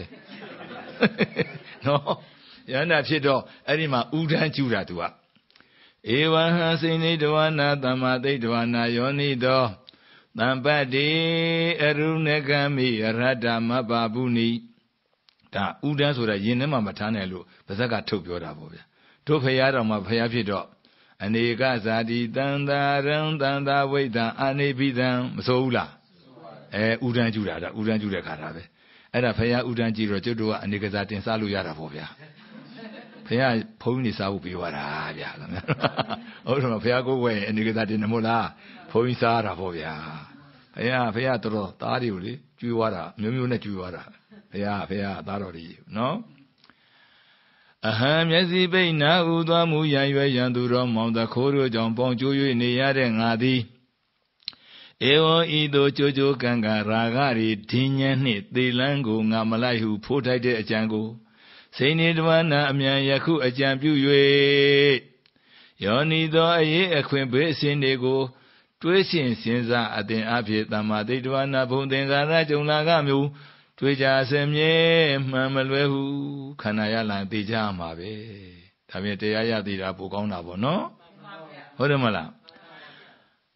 နော်ယန္တာဖြစ်တော့အဲ့ဒီမှာဥဒန်းကျူတာသူကဧဝံဟံစိနေတဝနာသမ္မာသိတဝနာယောနိတောတံပတ္တိအရုဏကမိအရတ္တမပ္ပပုနိဒါဥဒန်းဆိုတာရင်ထဲမှာမထားနိုင်လို့ပါဇက်ကထုတ်ပြောတာပေါ့ဗျာတို့ဖရာတော်မှာဖရာဖြစ်တော့အနေကဇာတိတန်တာရံတန်တာဝိတံအာနိပိတံမဆိုဘူးလားဥဒန်းကျူတာဒါဥဒန်းကျူတဲ့ခါတာပဲအဲ့ဒါဖရာဥဒန်းကြည့်တော့ကျုပ်တို့ကအနေကစားတင်စားလို့ရတာပေါ့ဗျာဖရာဘုန်းကြီးစားဖို့ပြေးသွားတာဗျာဟုတ်တယ်မဖရာကိုယ်ဝဲအနေကစားတင်တယ်မို့လားဘုန်းကြီးစားတာပေါ့ဗျာဖရာတော်တော်သားတွေကိုလေကျွေးသွားတာမျိုးနဲ့ကျွေးသွားတာဖရာသားတော်တွေနော်အဟံမျက်စိပိတ်နာဥသွားမှုရန်ရွယ်ရန်သူတော်မောင်တခိုးတို့ကြောင့်ပေါင်ကျိုး၍နေရတဲ့ငါသည်ဧဝံဤသို့ကြိုးကြိုးကန်ကန်ရာဂရီဒင်းညံနှင့်သေလန်းကိုငါမလိုက်ဟုဖိုးထိုက်တဲ့အကြံကိုစိနေတဝနာအမြန်ယခုအကြံပြု၍ယောနီသောအရေးအခွင့်ဘေးအစဉ်တွေကိုတွေးရှင်စဉ်းစားအသင်အဖြစ်သမ္မာဒိဋ္ဌဝနာဘုံသင်္ကာရကြုံလာကမျိုးတွေ့ကြစမြဲမှန်မလွဲဟုခန္ဓာရလံသိကြမှာပဲဒါပြင်တရားရသေးတာပိုကောင်းတာပေါ့နော်ဟုတ်တယ်မလား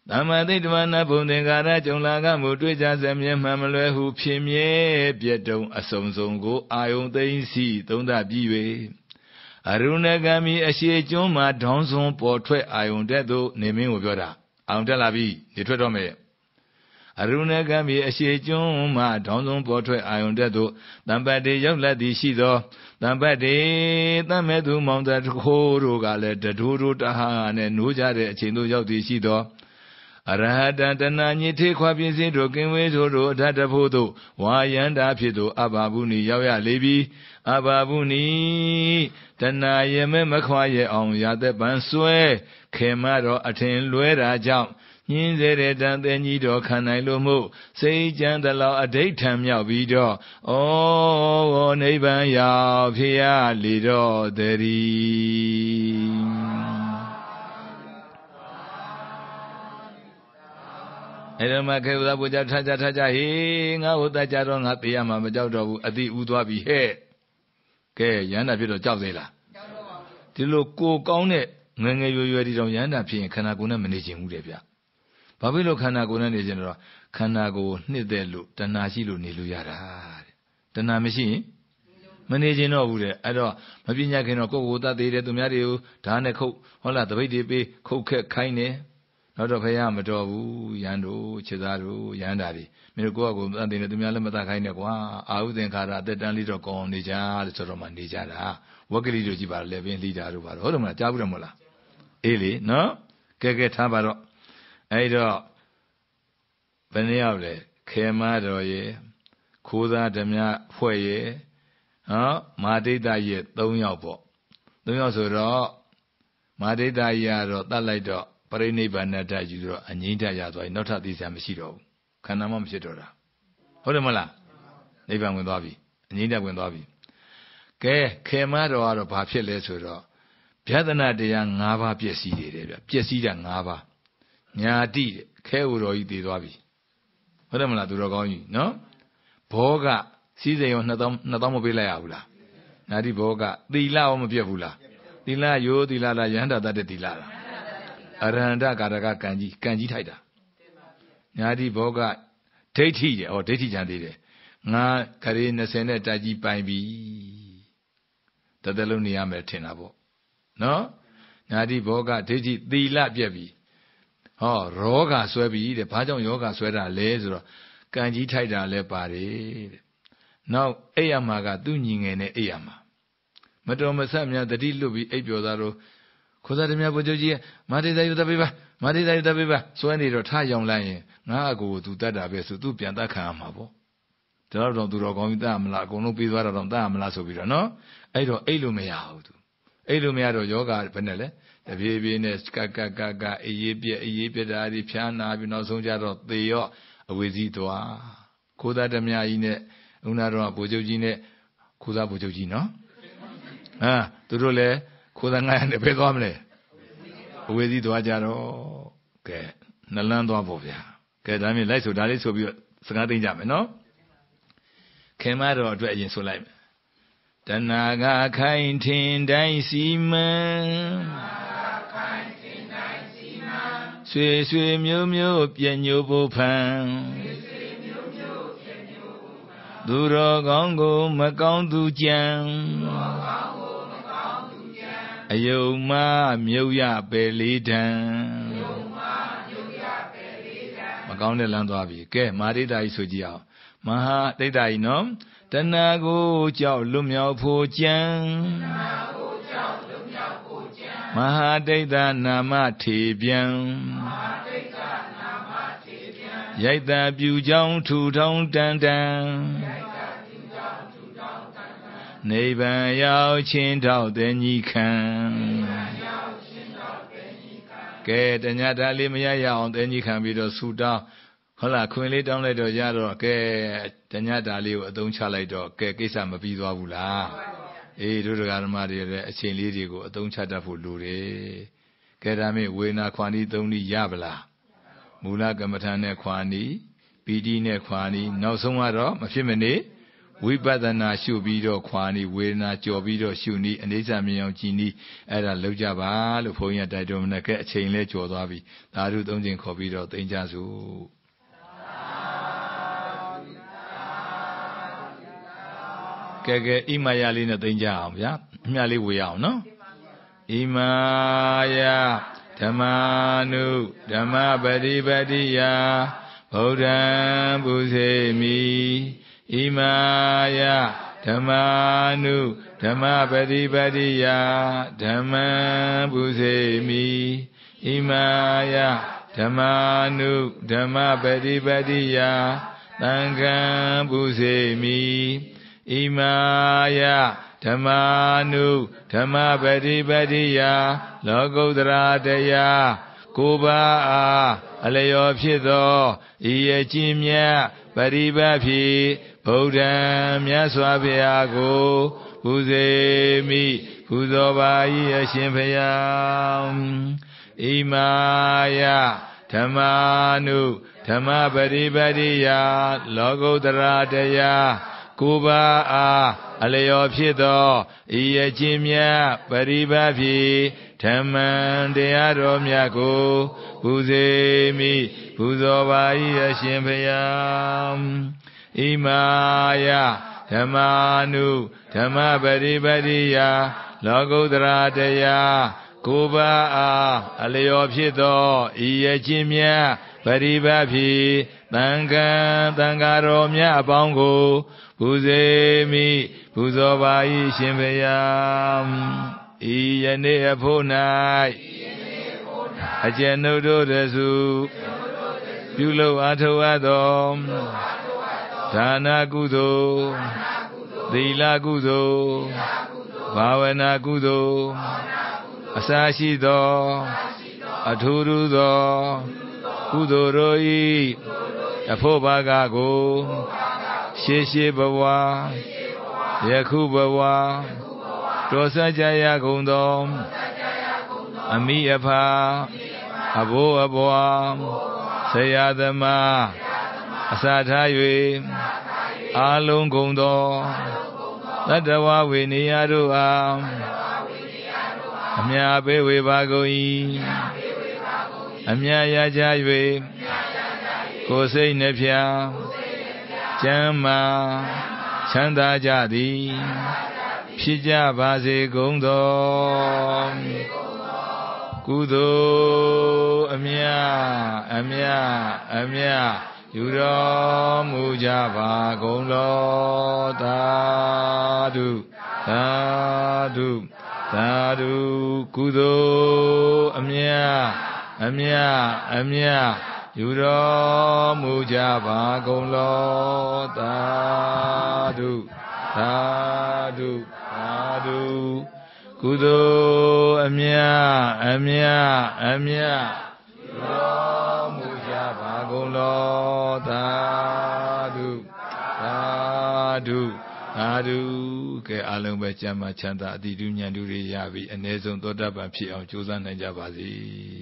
သမ္မာတိတ္တဝနာဘုံသင်္ကာရကြုံလာကမှုတွေ့ကြစမြဲမှန်မလွဲဟုဖြစ်မြဲပြည့်တုံအစုံစုံကိုအာယုံသိမ့်စီသုံးသပ်ပြီး၍အရုဏဂမီအရှိကျွန်းမှာဒေါင်းစွန်ပေါ်ထွက်အာယုံတဲ့သို့နေမင်းကိုပြောတာအာယုံတက်လာပြီနေထွက်တော့မယ်အရုဏဂမီအရှိကျွန်းမှာဒေါင်းစွန်ပေါ်ထွက်အာယုံတဲ့သို့တမ္ပတ္တိရောက်လက်သည်ရှိသောတမ္ပတ္တိတမဲသူမောင်တခိုးတို့ကလည်းတဒိုးတို့တဟာနဲ့နိုးကြတဲ့အချိန်သို့ရောက်သည်ရှိသောအရဟတတဏညိထေခွာပြင်းစေတို့ကင်ဝေးတို့အထတဖို့တို့ဝါယန္တာဖြစ်တို့အဘဘူးနီရောက်ရလေပြီအဘဘူးနီတဏယမဲမခွာရဲ့အောင်ရတဲ့ပန်းဆွဲခေမတော်အထင်လွဲတာကြောင့်ညင်းစေတဲ့တန်တဲ့ကြီးတော်ခံနိုင်လို့မို့စိတ်ကြံတလောက်အဋိဋ္ဌံမြောက်ပြီးတော့ဩနိဗ္ဗာန်ရောက်ဖြစ်ရလေတော့တည်းအဲ့ဒါမှခေဥသာပူကြထကြဟေးငါ့ဟိုတကြတော့ငါသေးရမှာမကြောက်တော့ဘူးအတိဥသွားပြီဟဲ့ကဲရဟန္တာဖြစ်တော့ကြောက်သေးလားကြောက်တော့ပါဘူးဒီလိုကိုကောင်းတဲ့ငငယ်ရွယ်ဒီတော့ရဟန္တာဖြစ်ရင်ခန္ဓာကိုယ်နဲ့မနေချင်ဘူးတဲ့ဗျဘာဖြစ်လို့ခန္ဓာကိုယ်နဲ့နေချင်တော့ခန္ဓာကိုယ်နှစ်သက်လို့တဏှာရှိလို့နေလို့ရတာတဲ့တဏှာမရှိရင်မနေချင်တော့ဘူးတဲ့အဲ့တော့မပညာခင်တော့ကိုယ်ကိုယ်သတ်သေးတယ်သူများတွေကိုဓာတ်နဲ့ခုတ်ဟုတ်လားတပိတ်တွေပေးခုတ်ခက်ခိုင်းတယ်နောက်တော့ဖះမတော်ဘူးရန်တို့ခြေသားတို့ရန်တာတွေမင်းတို့ကိုယ့်အကူအသိနေသူများလည်းမတတ်ခိုင်းနဲ့ကွာအာဟုသင်္ခါရအသက်တန်းလေးတော့ကောင်းနေကြလို့ဆိုတော့မှနေကြတာဝက်ကလေးတို့ကြည့်ပါလေပင်လှီတာတို့ပါတော့ဟုတ်တယ်မလားကြားဘူးတယ်မဟုတ်လားအေးလေနော်ကဲထားပါတော့အဲ့တော့ဘယ်နှယောက်လဲခေမတော်ရဲ့ခိုးသားဓမြဖွဲ့ရဲ့မာဒိတရဲ့3ယောက်ပေါ့3ယောက်ဆိုတော့မာဒိတရဲ့ကတော့တတ်လိုက်တော့ပရိနိဗ္ဗာန်တတ်ယူတော့အငြိမ့်တတ်ရသွားပြီနောက်ထပ်သိစရာမရှိတော့ဘူးခန္ဓာမှမဖြစ်တော့တာဟုတ်တယ်မလားနိဗ္ဗာန်ဝင်သွားပြီအငြိမ့်တတ်ဝင်သွားပြီကဲခေမတော်ကတော့ဘာဖြစ်လဲဆိုတော့ဗျသနာတရား5ပါးပြည့်စည်တယ်ဗျပြည့်စည်တာ5ပါးညာတိခဲဥတော်ကြီးတည်သွားပြီဟုတ်တယ်မလားသူတော်ကောင်းကြီးနော်ဘောကစီးစိမ်ရော2000မပေးလိုက်ရဘူးလားညာတိဘောကသီလရောမပြတ်ဘူးလားသီလရိုးသီလလားယဟန္တာတတ်တဲ့သီလလားအရဟန္တကာရကကံကြီးထိုက်တာညာတိဘောကဒိဋ္ဌိတယ်ဒိဋ္ဌိကြံသေးတယ်ငါခရီး20နဲ့တိုက်ကြီးပိုင်ပြီတသက်လုံးနေရမယ်ထင်တာပေါ့နော်ညာတိဘောကဒိဋ္ဌိသီလပြက်ပြီရောဂါဆွဲပြီတဲ့ဘာကြောင့်ယောဂဆွဲတာလဲဆိုတော့ကံကြီးထိုက်တာလဲပါတယ်တဲ့နောက်အိပ်ရမှာကသူ့ညီငယ်နဲ့အိပ်ရမှာမတော်မဆတ်များတတိလွတ်ပြီးအိပ်ပျော်သားတော့ခိုးသားတည်းများဘုရားကြီးမာတိသာယုတပိပါမာတိသာယုတပိပါစွဲနေတော့ထရောင်လိုက်ရင်ငါအကိုသူတတ်တာပဲဆိုသူပြန်တတ်ခံရမှာပေါ့ဒါတော့သူတော်ကောင်းကြီးတတ်မလားအကုန်လုံးပြီးသွားတော့တတ်မလားဆိုပြီးတော့နော်အဲ့တော့အိပ်လို့မရဘူးသူအိပ်လို့မရတော့ယောဂဘယ်နဲ့လဲတပြေးပြေးနဲ့ကအေးပြက်တာဒီဖြားနာပြီးနောက်ဆုံးကြတော့သေရော့အဝေစီသွားခိုးသားဓမြကြီးနဲ့ဦးနာတော်ကဗိုလ်ချုပ်ကြီးနဲ့ခိုးသားဗိုလ်ချုပ်ကြီးနော်သူတို့လည်းခိုးသား900နဲ့ပဲသွားမလဲအဝေစီသွားကြတော့ကဲနှလန်းသွားပေါ့ဗျာကဲဒါမြင်လိုက်ဆိုဒါလေးဆိုပြီးတော့စကားသိမ့်ကြမယ်နော်ခင်မတော်အတွက်အရင်ဆိုလိုက်မယ်တဏှာကခိုင်ထင်တိုင်းစီမံဆွေမျိုးပြည့်ညိုဖို့ဖန်သူတော်ကောင်းကိုမကောင်းသူကြံအယုံမမြုပ်ရပဲလေးတံမကောင်းတဲ့လမ်းသွားပြီကဲမာရိတာကြီးဆိုကြည့်အောင်မဟာဒိဋ္ဌာကြီးနော်တဏှာကိုကြောက်လွတ်မြောက်ဖို့ကြံမဟာဒိဋ္ဌာနာမထေပြန်ရိုက်တာပြူကြောင်းထူထောင်းတန်နိဗ္ဗာန်ရောက်ချင်းတော့တဲ့ညီခံကဲတညတာလေးမရရအောင်တဲ့ညီခံပြီးတော့ဆူတောင်းဟုတ်လားခွင်လေးတောင်းလိုက်တော့ရတော့ကဲတညတာလေးကိုအသုံးချလိုက်တော့ကဲကိစ္စမပြီးသွားဘူးလားအေးတို့ဓမ္မတွေရဲ့အချိန်လေးတွေကိုအသုံးချတတ်ဖို့လိုတယ်ကဲဒါမေဝေနာခွာနီ3နည်းရပါလားမူလကမ္မထာနဲ့ခွာနီပီတိနဲ့ခွာနီနောက်ဆုံးကတော့မဖြစ်မနေဝ Wipatana Shubido, Kwani, Wena, Jobido, Shuni, and Isamion Gini, Ada Lojaba, Luponia Didomina, Chain Let Jodavi, Daru Donjin Covido, Danjazu. Kage Imayalina Danja, ya, Mali Wiao, no? Imaya, Tamanu, Dama Badi Badia, Bodam Buzemi, Imaya, Tamanu, Dama Badi Badia, Dama Buzemi, Imaya, Tamanu, Dama Badi Badia, Tangam Buzemi, Imaya, Tamanu, Tama Badi Badia, Logodra Daya, Kuba, Alayo Pido, Iechimia, Badi Bapi, Bodam Yaswabiago, Uzemi, Uzoba Yashimpayam, Imaya, Tamanu, Tama Badi Badia, Logodra Daya, Kuba, Alayo Pido, Iechimia, Badi Bapi, Taman Deado Miago, Uzemi, Uzoba Yashimpayam, Imaya, Tamanu, Tama Badi Badia, Logodra Daya, Kuba, Alayo Pido, Iechimia, Badi Bapi, Tangaro Mia Bongo, Uzemi, Uzoba Yashimpayam, Iyane Aponai, Ajanodo Desu, Yulo Ato Adom, Dana Gudo, Dila Gudo, Bhavana Gudo, Asashido, Aturudo, Gudoroi, Apobagago, Sheshe Bawa, Yakubawa, Rosa Jaya Gundom, Amiapa, Abo Aboa, Sayadama, Asataywe, Alung Gundo, Ladawa Winiadua, Amia Bewe Bagoi, Amia Yajaywe, Kosei Nepia, Jama, Chanda Jadi, Pija Baze Gundo, Kudo, Amia, Yuro Mujaba Gundo, Tadu, Kudo, Amia, Yuro Mujaba Gundo, Tadu, Kudo, Amia, Yuro Mujaba Gundo, Tadu, Ke Alung Bachama Chanta, the Dunyan Duri Yabi, and Nezon Dodaba Pia, Josan and Jabazi.